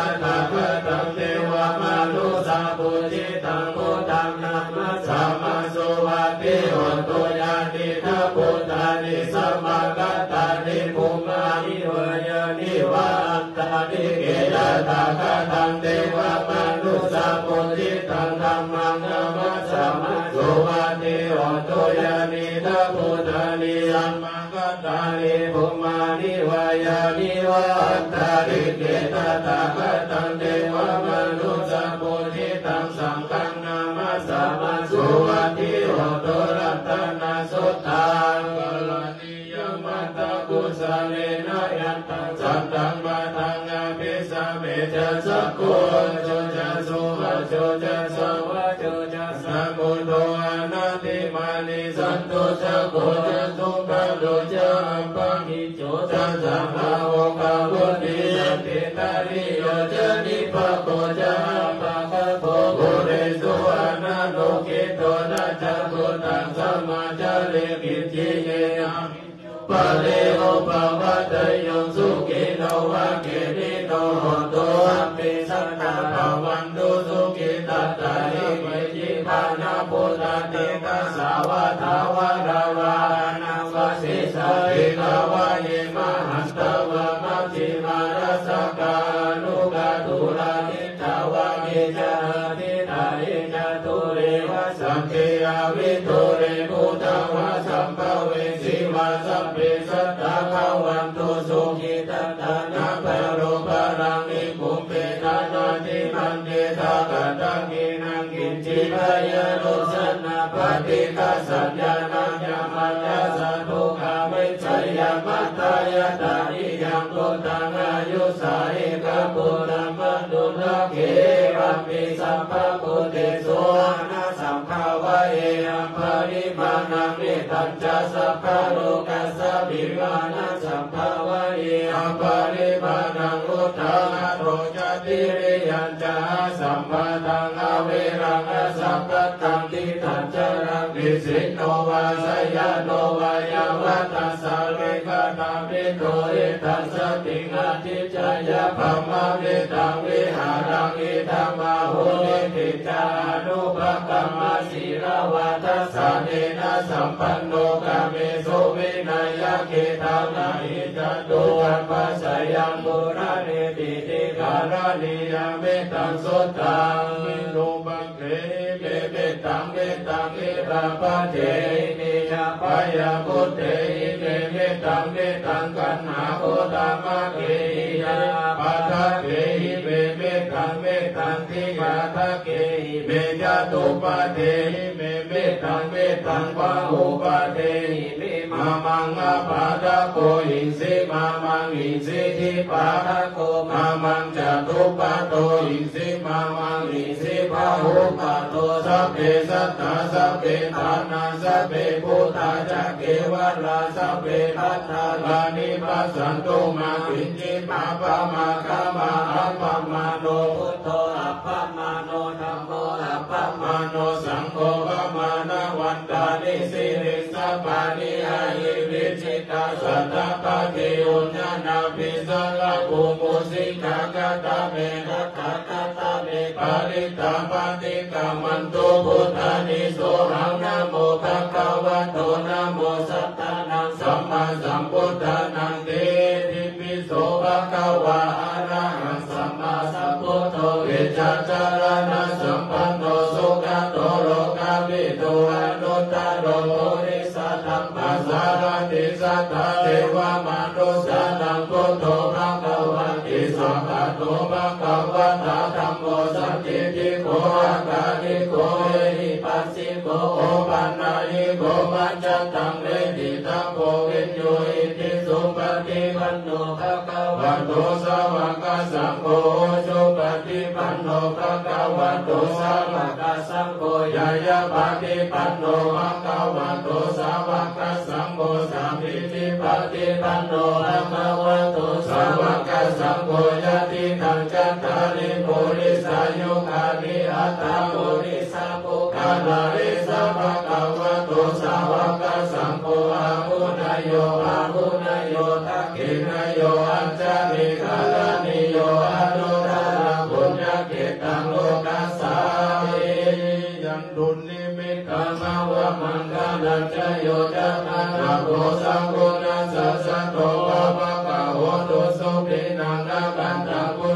เกตตาคาตังเทวมนุสสะปุจิตังธัมมังนามัสสะมะสุมาติโหตุยานิทัพพุทธานิสัมมากัตตานิภูมานิวายานิวะอัตตาริเกตตาคาตังเทวมนุสสะปุจิตังสังฆังนามัสสะมะสุมาติโหตุรัตนาสุตตังกัลลานิยมัตตกุสเลนะยัตตังสัตตังปะทังอภิสัมเมจะสักโกจุจะสุวะจุจะสวะจุจะสักโกโตอนันติมานิสันตุสักโกจะสุขะโลจะอัปปะหิโจจะสังฆาโอคาวุติสันติตาริโยจะนิพพะโกจะอัปปะคะโพโกเรสุอนันโลกิโตนะจะโกตังสัมมาจาริกิจิเยอะปะเลโอปะวะตะโยสุขิโนวะเกนิโนโหตุอัปปิสัตตะภวันตุสุขิตัตตะหิวิจิปานะพุทธติตัสสาวะทาวะราวานังวะสิสะหิกาวะเยมหันตวะมัจฉิมารัสสกานุกาตุลานิตาวะเกจาติตาริจตุเรวะสัพเพอวิโตเรมุตตวะสัมภเวสีวะสัพเพสัตตะภวันตุสุขิตัตตะนะปะโรปะรังนิคุมเปตานาติมันเตทากัตตังกินังกินจิพายะโรสนะปฏิฆาสัญญาณังยามัจจสัตถุขามิจฉยามัตตายะตานิยังตุตังอายุสาหิกะปุณมนุลเกวัมปิสัพพะปุติโสอนะสัมภาวะเออัมปริมาณังนิตัญจะสัพพะโลกัสสะวิมานะสัมภาวะเออัมปริมาณังอุตตมะโรจติริยัญจะสัมปะทังอเวรังสัพพะตังทิทัญจรังวิสิโนวาสยโนวายาวัตสาเวกตาวิโตเอตัสสติงอธิจยะภมะเวตังวิหารังอิธัมมาหุนิติจานุภกัมมะสีรวัตสะเนนะสัมปันโนกาเมสุวินัยเกตังนาหิจัตตุอัปปะสยังปุระเนติติการณิยเมตังสุตตังโลบังเกเมเมตังเมตังเอราปะเจนิยาปายาพุทเตเมเมตังเมตังกันหาโคตามะเกยาปัทะเกเมเมตังเมตังทิยาทะเกเมจตุปะเทเมเมตังเมตังปะอุปะเทมิมามังอาปาทะโกหิงสิมามังหิงสิทิปาทะโกมามังจตุปะโตหิงสิมามังหิงสิพะหุปะโตสัพเพสัตตาสัพเพทานาสัพเพพุทธาจักเกวลาสัพเพพัทธาลานิปัสสันตุมาขินจิมาปะมาคะมาอัปปะมาโนพุทโธอัปปะมาโนธัมโมอัปปะมาโนสังโฆปะมานะวันตานิสิริสัพพานิอายิวิจิตาสัตตะปะเทอุญญาณปิสละภูมุสิกากตะเมนะกะกตะเมปาริตาปฏิกามันตุพุทธานิโสหังนะโมภะคะวะโตนะโมสัตตานังสัมมาสัมพุทธานังเตติปิโสภะคะวะอะระหังสัมมาสัมพุทโธเวชาจารณะสัมปันโนสุขโตโลกาวิโตอนุตตโรโพธิสัตธัมมาสารติสัทธาเทวมนุสสานังพุทโธภะคะวะติสัพพะโตภะคะวะตาธัมโมสัจจิติโกอาการิโกเอหิปัสสิโกโอปันนาหิโกมัจจตังเวทิตังโพวิญโยอิติสุปฏิปันโนภะคะวะโตสาวกสังโฆสุปฏิปันโนภะคะวะโตสาวกสังโฆยายะปฏิปันโนภะคะวะโตสาวกสังโฆสัมมิติปฏิปันโนภะคะวะโตสาวกสังโฆยะติตังจัตตาริปุริสายุคานิอัตตาปุริสาภุคาลาริสภะคะวะโตสาวกสังโฆอาหุนายโยอาหุนายโยทักขินายโยอัจจาริกาลานิโยอนุราปุญญเกตังโลกัสสามิยันตุนิมิตาภาวะมังคลัญจโยจัตตานะโพสังโฆนัสสะโตภะคะวะโตสุขินังนะกันตะพุ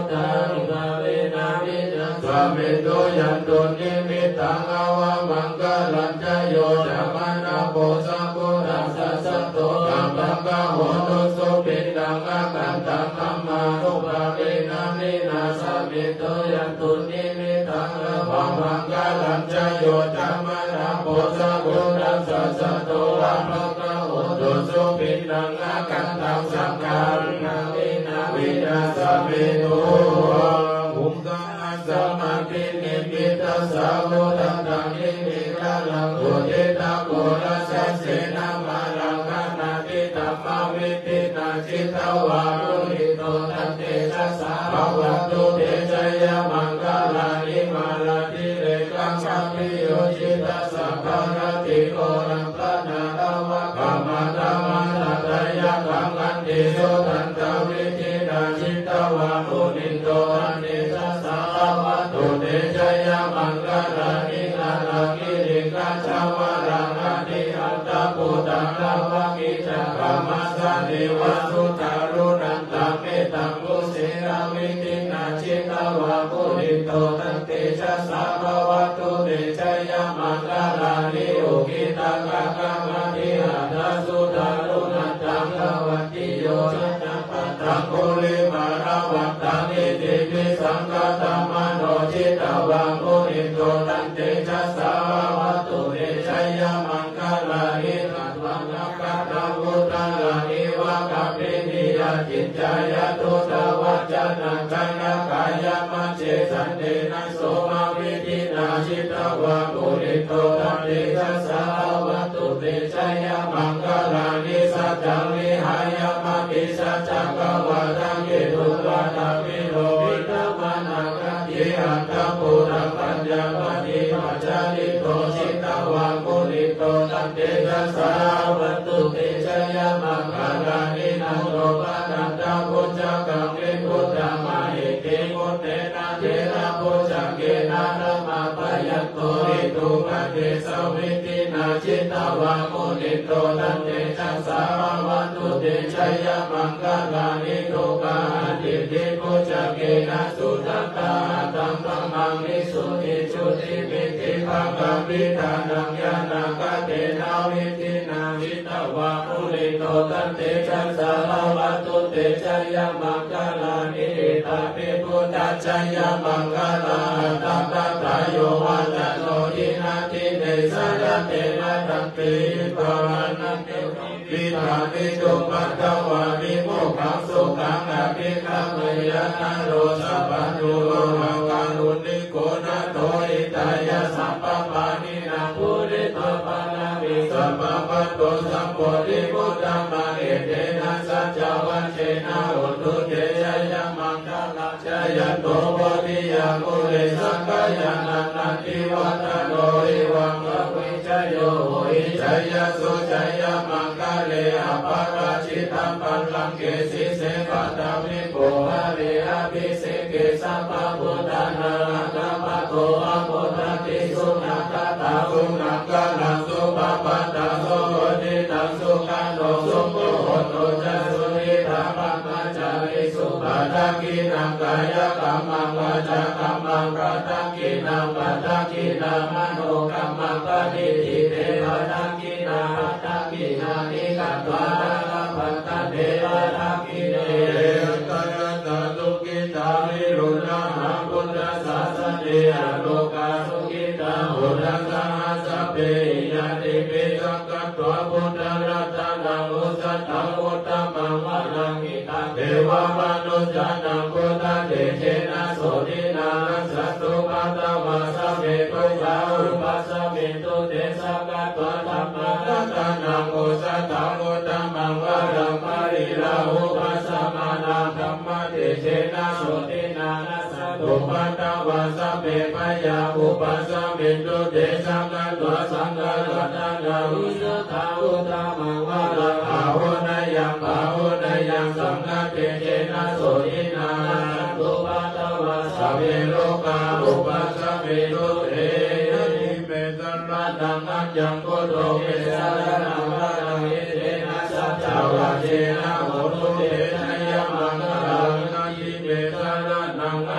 มิตุยันตุนิมิตังอวะมังกลัญจโยจะมานาโพสังกุรัสสะโตกัมปังกะโหตุสุปิตังอากันตังธัมมานุภาเวนะมินาสมิตุยันตุนิมิตังอวะมังกลัญจโยจะมานาโพสังกุรัสสะโตกัมปังกะโหตุสุปิตังอากันตังสังฆานามินาวินาสมิตุอุมกังสมาธินิมิตาสาวุตังตังนิมิตาลังอุทิตาโกรัสเสนามาลังคานาติตัมมาวิตินาจิตาวารุหิโตตันเตชัสสะภวัตุเตชยมังคลานิมาลาติเรกังสัมมิโยจิตาสังฆารติโกรังพระนาตวะกรรมตมาตัตยะกังกันติโสตันตวิจินาจิตาวารุหิโตตันเตชัสสะภวัตุเตชยมังคลานินาลากิริกาชาวรังอธิอัตตะปุตตะลาวะกิจกรรมสะเดวะสุตารุนันตะเมตังกุเสนาวิตินาจิตาวะปุริโตตันเตชัสสะภวัตุเตชยมังคลานิโอกิตังกะกะมะทิอัตตะสุตารุนันตังภวัติโยจัตตังตังโคลิมาราวัตตังอิติปิสังฆตัมมโนจิตาวะปุริโตตันเตชัสสะภวัตุเตชยมังคลานิตัตวังนักขะตังพุทธังลานิวะกัปปินิยจิตจายตุตวัจจะนังกัญญกายมัจเจสันเดนะโสมาวิธินาจิตวะปุริโตตันเตชัสสะภวัตุเตชยมังคลานิสัจจังวิหายมติสัจจังกวาทังเกตุวาทาวิโรวิตมานังกัติอัตตะปุระปัญญาปฏิปัจจาริโตจิตวะปุริโตตันเตชัสสะภวัตุเตชยมังคลานินันโตปะนันตพุจจกังวิพุทธามาเอเกมุตเตนะเทระพุจจเกนะธัมมาปยัตโตอิตุปะเทสวิตินาจิตวะมุนิโตตันเตชัสสะภวัตุเตชยมังคลานิโตกะติติพุจจเกนะสุตัตตาตัมปัมมังนิสุติจุติปิติภะคะวิธานังญาณกะเตนะวิตินาจิตวะมุนิโตตันเตชัสสะภวัตุเตชยมังคลานิตาปิพุทธัชยมังคลาตัมปะทะโยวะตโนอินาทิเนสยเตนะตัมปิภวานันติวิธานิจุปัตตวาวิโมกขังสุขังอภิคัมมยนะโรสัพพนุโลหังการุณิโกนะโตอิตายะสัมปปานินาภูริโตปานาวิสัพพะปะโตสัมโพธิพุทธัมมาเอเตนะสัจจวัชเชนะโหตุเตชยมังคลาชยโตโพธิยามุเลสังฆายานันนันติวัฒโนอิวังอวิชโยอิชยสุชยมังคเลอภะชิตัมปัลลังเกสิเสปะตามิโกหะเรอภิเสเกสัพพะพุทธานาคัมภโตอะโมทติสุนัขตาสุนัขลังสุปปัตตาโสติตังสุขันโนสุโมโหโตจะสุนิธามังมัจจาริสุปะทังกินังกายกรรมังวาจากรรมังปะทังกินังปะทังกินังมโนกรรมังปฏิทิเตปะทังกินังปะทังกินังนิกัตวานาปัตตะเทวะทังกิเนตยัตตุกิตาวิรุณะหังพุทธศาสเนอโลกาสุกิตาหุรังสังสเปยติเปสังกัตถะพุทธรัตนังอุสัตถังอุตตมังวะนังอิตังเทวมนุษย์นังพุทธเตเชนะโสตินานัสสตุปัตตวาสเมตุสาอุปัสสเมตุเตสังกัตถะธัมมารัตนังอุสัตถังอุตตมังวะนังปริลาหุปัสสมานังธัมมะเตเชนะโสตินานัสสตุปัตตวาสเมปยาอุปัสสเมตุเตสังกัตถะสังฆรัตนังอุสัตถังอุตตมังวะนังอาหุนยังภาหุนยังสังฆเตเชนะโสตินานัสสตุปัตตวาสเมโลกาอุปัสสเมตุเตยติเมสรัตนังอัญญังโกโตเมสารนังวะนังอิเตนะสัจจวะเชนะโหตุเตชยมังคลังนายิเมสารนังอัญ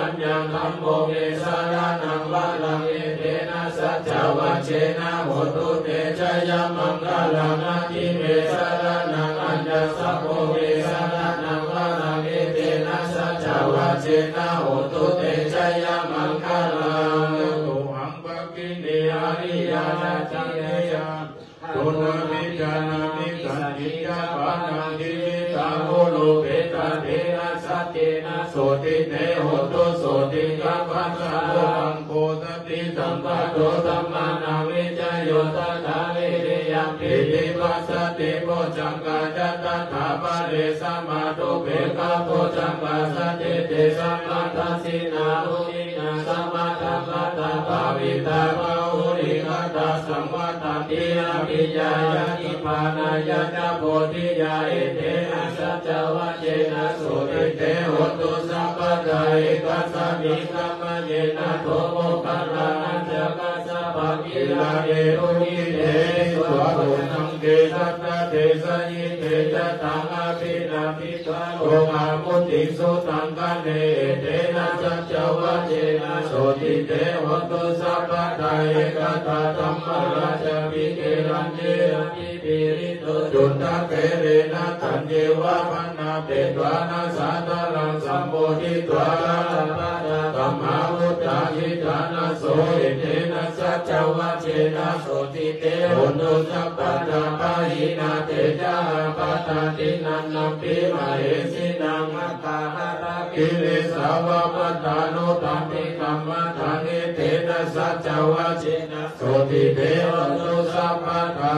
ญญังธัมโมเมสารนังวะลังเอเตนะสัจจวัชเชนะโหตุเตชะยมังคลังอธิเมสารนังอัญญสัพโพเมสารนังวะลังเอเตนะสัจจวัชเชนะโหตุเตชะยมังคลังตุหังปะกินิอาริยานาจังเนยาตุนวิจานามิสันติยาปานังดิวิตาโหโลเปตาเทนะสัตเตนะโสติเตโหตุโสติกัปปัสสะโลกังโพตติสัมปัตโตสัมมานาวิจโยตัสสะเวเรยัมปิติปัสสติโพจังกาจัตตถาปะเรสัมมาตุเบกะโพจังกาสัตติเตสัมมาทัสสินาอุนินาสัมมาทัพพะตาภาวิตาภาอุริกตาสัมวัตติอาภิญาญาณิพานายานะโพธิญาเอเตนะสัจจวัชเชนะโสติเตโหตุสัพพะทาเอกัสสมิกัมมะเยนะโทโมกัลลานันจะกัสสะภะกิลาเออุนิเตสวะโหนังเกสัตตะเทสยิเตจะตังอภินาภิกาโลมามุติสุตังคะเนเตนะสัจจวัชเชนะโสติเตโหตุสัพพะทาเอกัสสะธัมมราชวิเกรัญเยอภิปิริโตจุตตะเกเรนะตัญเยวะพันนาเปตวานาสาตลังสัมโพธิตวาธัมมาวุตาหิตานะโสเอเตนะสัจจวัชเชนะโสติเตโหตุสัพพะทาปะหินาเตจาปะตาตินันนัมปิมาเหสินังมัคคาหะระกิเลสาวะปัตตานุตัมปิกัมมะทังเอเตนะสัจจวัชเชนะโสติเตโหตุสัพพะทา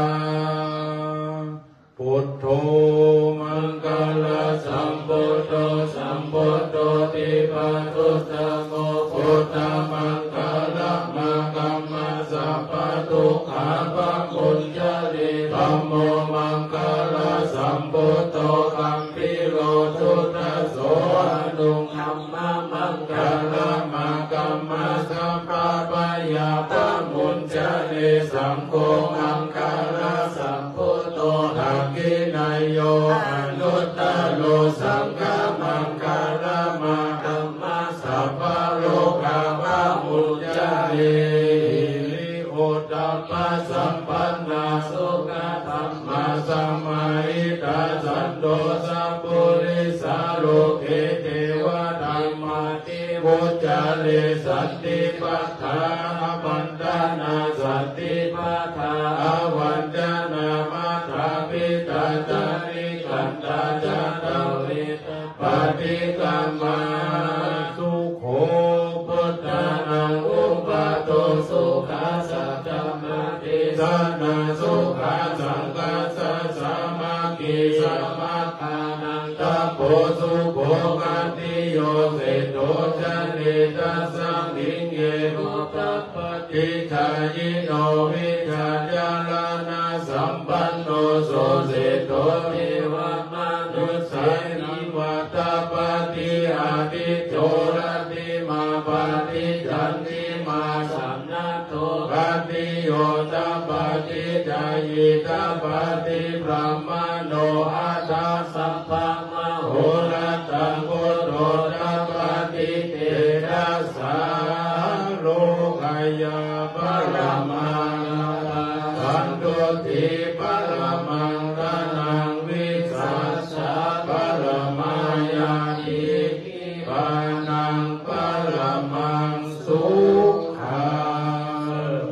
พุทโธมังคลสัมพุทโธสัมพุทโธติปัสสุตโมพุทธมังคละมังคัมมัสสะปะทุกขาปะปุญญาลิธัมโมมังคละสัมพุทโธคัมปิโลทุตโสอนุคัมมะมังคละมังคัมมัสสะปะปะยาปะมุญญาลิสังโฆมังคละสัมพุทโธทักขินายโยอนุตตโลสังฆมังคละมังคัมมัสสะปะโลกาปะมุญญาลิลิโอตปัสสัมปันนาสุขธัมมาสัมมาอิตาสันโดสัพพุริสาโลเกเทวะธัมมาติวุจาเลสันติปัฏฐาปันตานาสันติปัฏฐาวันจานามาถาปิตาจาริกันตาจาตาวิปฏิกรรมาสุโขพุทธานังอุปาโตสุขาสัจจมาติสนาสุขาสังกัสสะสามากิสัมมาทานังตะโพสุโภกันติโยเสโตจันติตัสสังหิงเยรูปปฏิชายิโนวิชาญาลานาสัมปันโนโสเสโตเทวมนุสานิวัตปฏิอาทิโจรติมาปฏิจันติมาสัมนาโตปฏิโยตปฏิจายิตปฏิพรหมโนอาตาสัพพะมโหรัตังโกโตตปฏิเตนะสาโลกายาปรมังสันตุติปรมังตานังวิสัสสะปรมายานิปานังปรมังสุขัง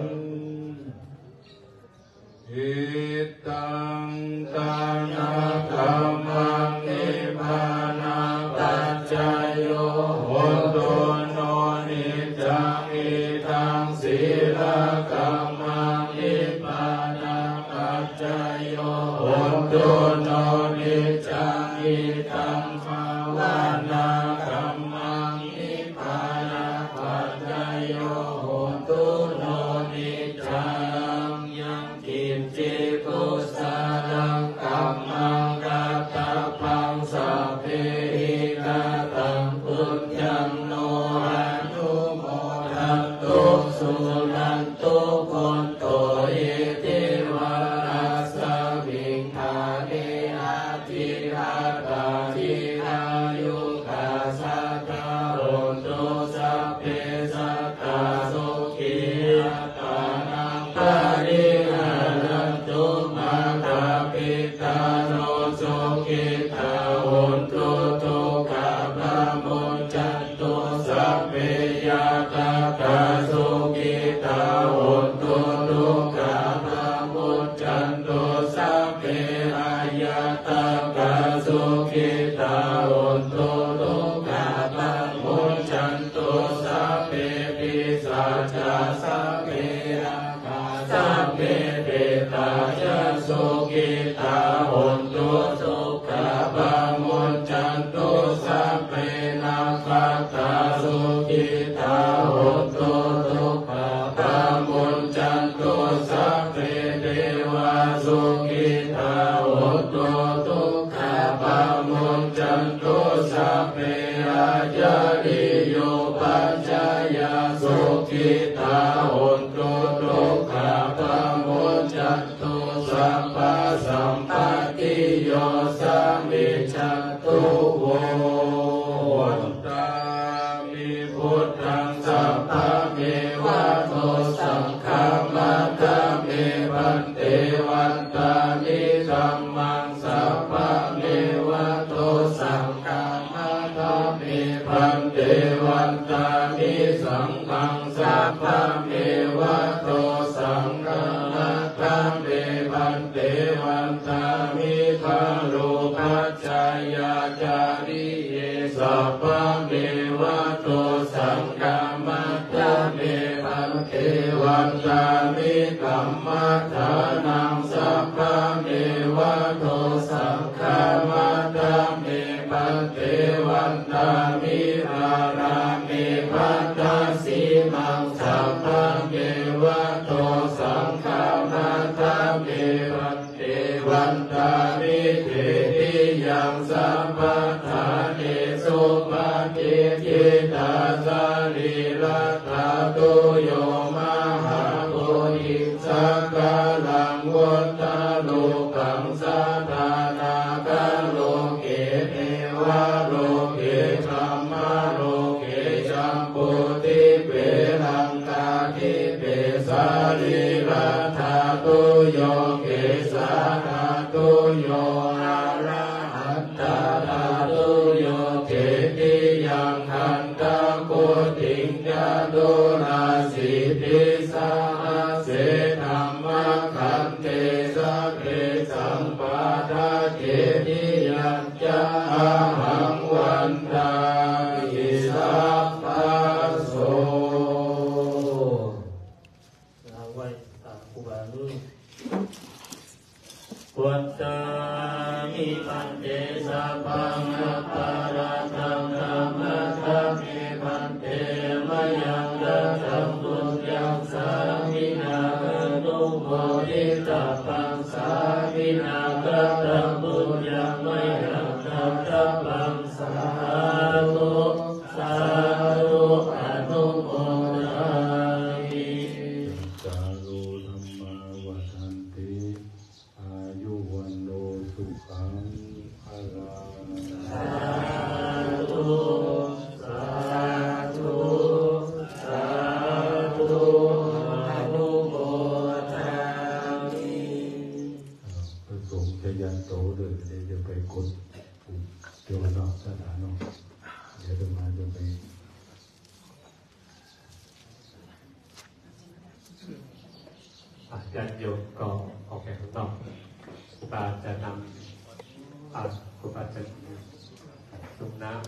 อิตังตานาธัมมังนิพพานังปัจจโยโหตุโนนิจังอิทังสีเปยาตากาสุกิตาหุนตุทุกขาปะมุจจันตุสัพเพอายตากาสุกิตาหุนตุทุกขาปะมุจจันตุสัพเพปิสัจจาสัพเพราคะสัพเพเปตายาสุกิตาหุนตุทุกขาปะมุจจันตุสัพเพนาคาตาสุกิตาหุนตุทุกขาปะมุจจันตุสัพเพเทวาสุกิตาหุนตุทุกขาปะมุจจันตุสัพเพอาญาลิโยปัญจายาสุกิตาหุนตุทุกขาปะมุจจันตุสัพพะสัมปติโยสัมมิจันตุโววันตามิพุทธังสัพพะเมวะโตสังฆามัตตะเมพันเตวันตามิธัมมังสัพพะเมวะโตสังฆามัตตะเมพันเตวันตามิสังฆังสัพพะเมวะโตสังฆามัตตะเมพันเตวันตามิคารุปัจจายาจาริเยสัพพะเมวะโตสังฆามัตตะเมพันเตวันตามิกัมมัฏฐานังสัพพะเมวะโตสังฆามัตตะเมพันเตวันตามิอารามิพัตตสีมังสัพพะเมวะโตสังฆามัตตะเมพันเตวันตามิเทติยังสัพพะทาเนสุปะเกจิตาสาริรัตถาตุโยมหาโพธิสักกะลังวัฏฏะโลกังสัทธานาคะโลเกเทวะโลเกธัมมะโลเกจัมปุติเปรังกาทิเปสาริรัตถาตุโยเกสาธาตุโยอาระหัตถาธาตุโยเกติยังขันตะโกติงจตุราสิทิสาเสธัมมะขันเตสัพเพสัมปาทาเจติยัญจาหังวันตาอิสัพพะโสเอาไว้ตามครูบาลูกวัตตามิปันเตสัพพังอปาราตังธรรมะธัมมิปันเตมะยังดัตถังบุญยังสามินาคตุโมทิตัพพังสามินาคตังบุญยังมะยังดัตถังปังสาธุสาธุอนุโมทามิสาธุธัมมาวัฏันติอายุวันโนสุขังพลังสาธุสาธุสาธุอนุโมทามิพระสงฆ์จะยันโตเดินเดี๋ยวจะไปกดเดี๋ยวนอกสถานนอกเดี๋ยวจะมาจะไปญาติโยมก็ออกไปข้างนอกครูบาจะนำอ่าครูบาจะลงน้ำ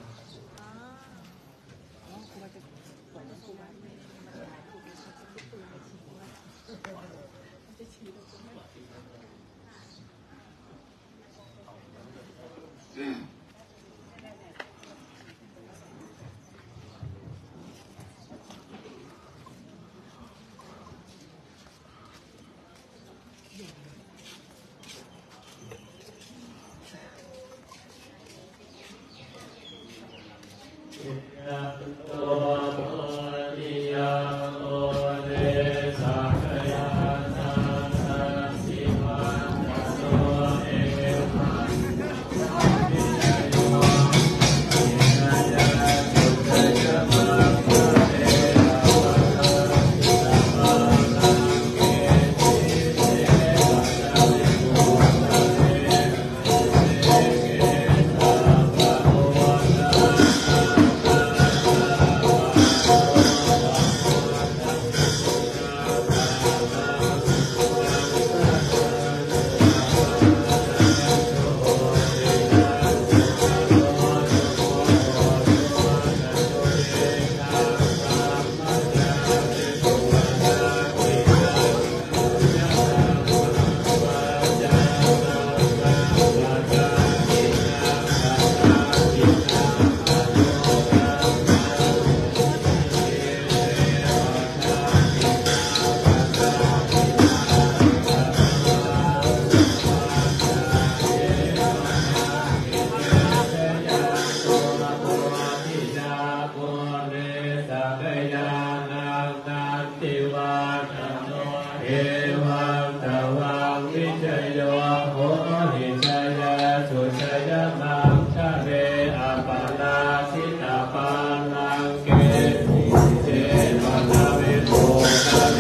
วังตวังวิจโยโหหิชยาสุชยมังชะเรอปาลาสิตาปาลังเกสิเจปะทะเวโภคาเว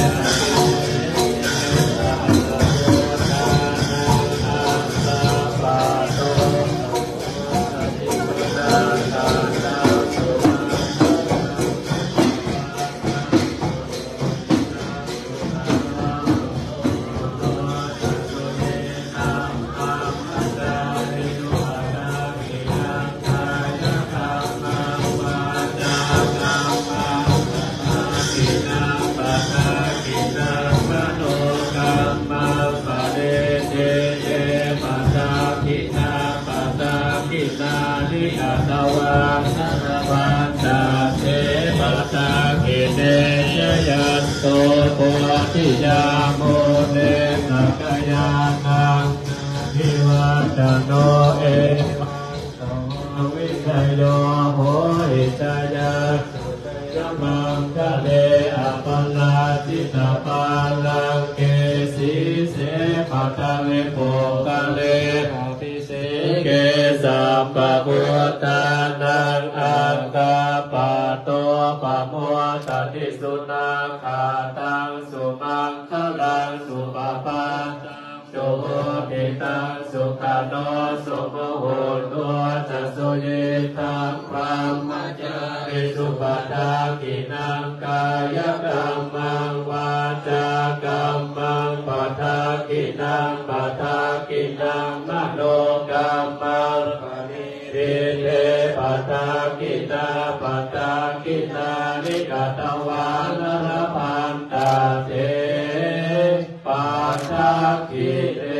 โตโพธิยาโมเนสักยานังวิวัตโนเอวังวิชโยโหหิชยาสุชยมังคะเลอปาลาสิตาปาลังเกสีเสปะทะเวโภคาเลอภิเสเกสัพพะพุทธานังอังคาปะโตปะโมตติสุนาคาตังสุมังคลังสุปปาสุโหติตังสุขโนสุโมโหตัวจะสุยิตังพระมจาริสุปทากินังกายกรรมังวาจากรรมังปทากินังปทากินังมโนกรรมังปริเรเทปทากินาปทากินานิกตวานรพันตาเตปาทากิเต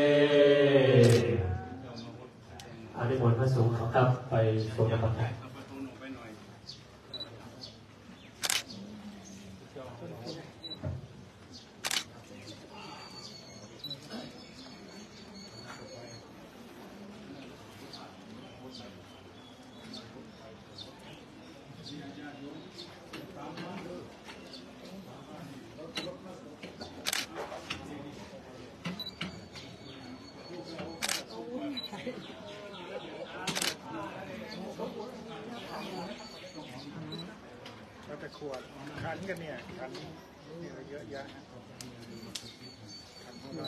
อธิบนพระสงฆ์ครับไปชมกันครับเราจะขวดขันกันเนี่ยขันนี่เยอะแยะขันของเรา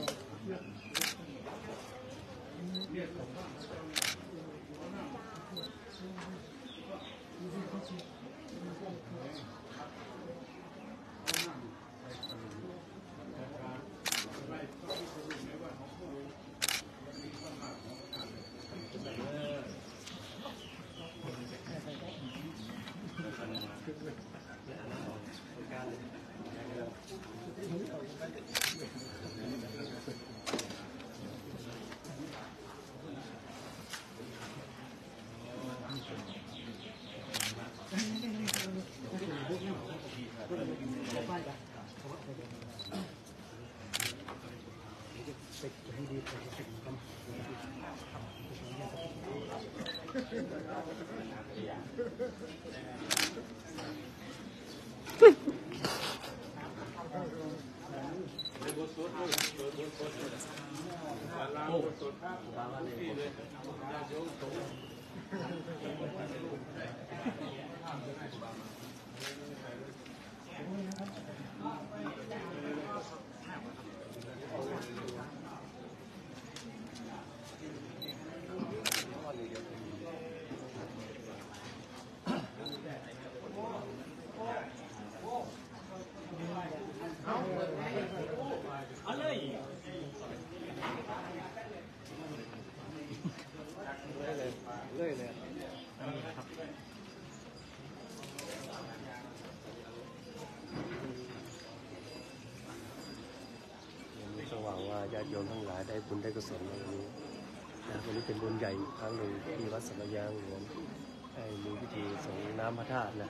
ญาติโยมทั้งหลายได้บุญได้กุศลในวันนี้นะวันนี้เป็นบุญใหญ่ครั้งหนึ่งที่วัดสมยางหลวงได้มีพิธีส่งน้ำพระธาตุนะ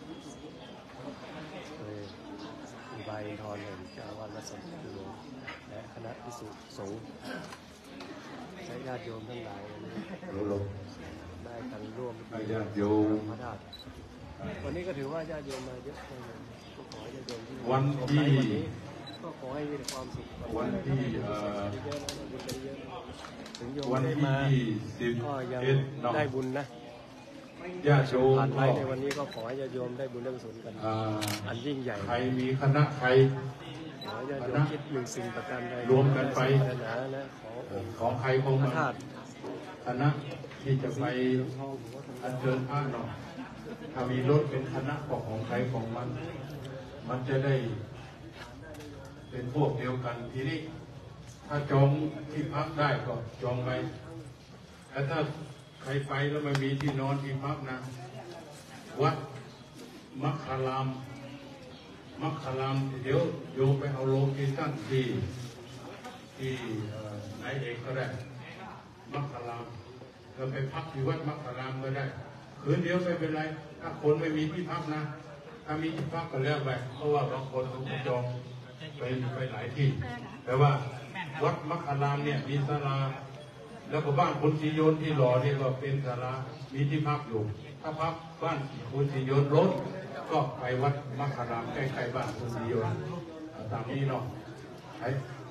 โดยอุบายทรแห่งเจ้าอาวาสวัดสมยางหลวงและคณะภิกษุสงฆ์ใช้ญาติโยมทั้งหลายได้กันร่วมพิธีน้ำพระธาตุวันนี้ก็ถือว่าญาติโยมมาเยอะเลยก็ขอญาติโยมที่วันที่ก็ขอให้มีแต่ความสุขวันที่เอ่อถึงโยมวันได้ที่มายี่สิบก็ยังเอ็ดเนาะได้บุญนะญาติโยมผ่านไปก็ในวันนี้ก็ขอให้ญาติโยมได้บุญได้กุศลกันอ่าอันยิ่งใหญ่ใครมีคณะใครขอให้ญาติโยมคิดหนึ่งสิ่งประการใดรวมกันไปศาสนาและขอองค์ของใครของพมัระนธาตุคณะที่จะไปทองหัวทองอัญเชิญพระเนาะถ้ามีรถเป็นคณะของของใครของมัน มันจะได้ เป็นพวกเดียวกันทีนี้ถ้าจองที่พักได้ก็จองไปแต่ถ้าใครไปแล้วไม่มีที่นอนที่พักนะ วัดมัคคาราม มัคคารามเดี๋ยวโยมไปเอาโลเคชั่นที่ที่เอ่อนายเอกก็ได้ มัคคารามเราไปพักที่วัดมัคคารามก็ได้คืนเดียวไม่เป็นไรถ้าคนไม่มีที่พักนะถ้ามีที่พักก็แล้วไปเพราะว่าบางคนเขาจองไปไปหลายที่แต่ว่าวัดมัคคารามเนี่ยมีศาลาแล้วก็บ้านคุณศรีโยนที่หล่อนี่ก็เป็นศาลามีที่พักอยู่ถ้าพักบ้านคุณศรีโยนรถก็ไปวัดมัคคารามใกล้ๆบ้านคุณศรีโยนตามนี้เนาะไอ้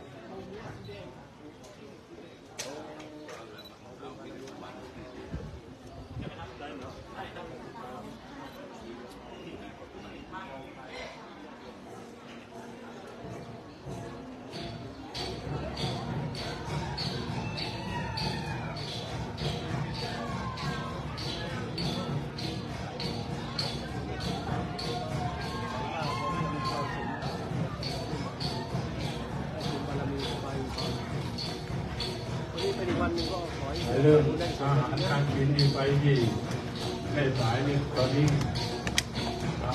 บารมีไปก่อนวันนี้เป็นอีกวันหนึ่งก็ขอให้ในเรื่องได้สอาำหารการกินที่ไปที่แม่สายนี่ตอนนี้ครับ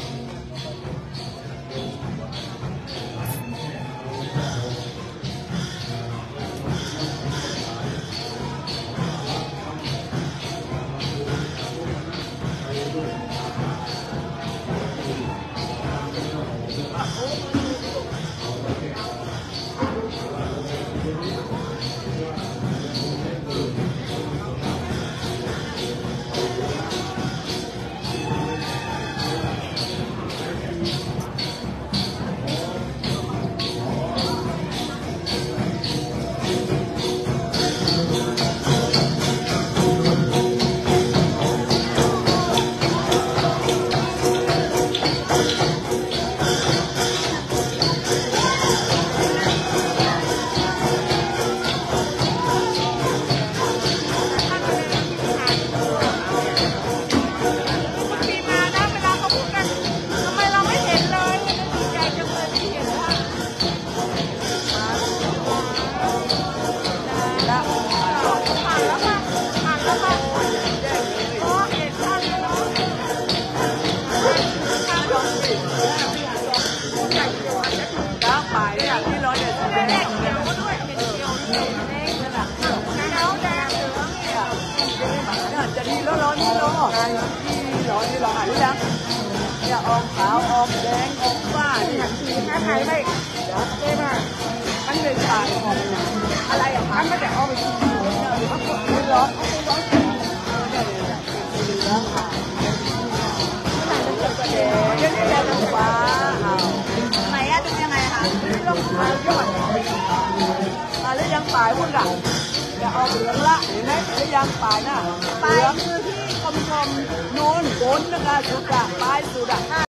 จะดีแล้วร้อนนี่ร้อนที่ร้อนนี่ร้อนหรือยังอย่าออกขาวออกแดงออกฟ้านี่หันทีแค่ไทยไม่เดี๋ยวได้มาอันเลยถ่ายออกอะไรอ่ะอันไม่แต่ออกไปทีหรือว่าคนไม่ร้อนไม่ร้อนเนี่ยเหลืองค่ะเดี๋ยวเดี๋ยวเดี๋ยวน้ำฟ้าเอาไหนอะเป็นยังไงคะลงมาเยอะมาแล้วยังปลายพุ่นอ่ะจะเอาเหลืองละเห็นไหมหรือยังปลายน่ะเหลืองคือที่กลมๆโน้นบนนะคะสุดอะปลายสุดอะ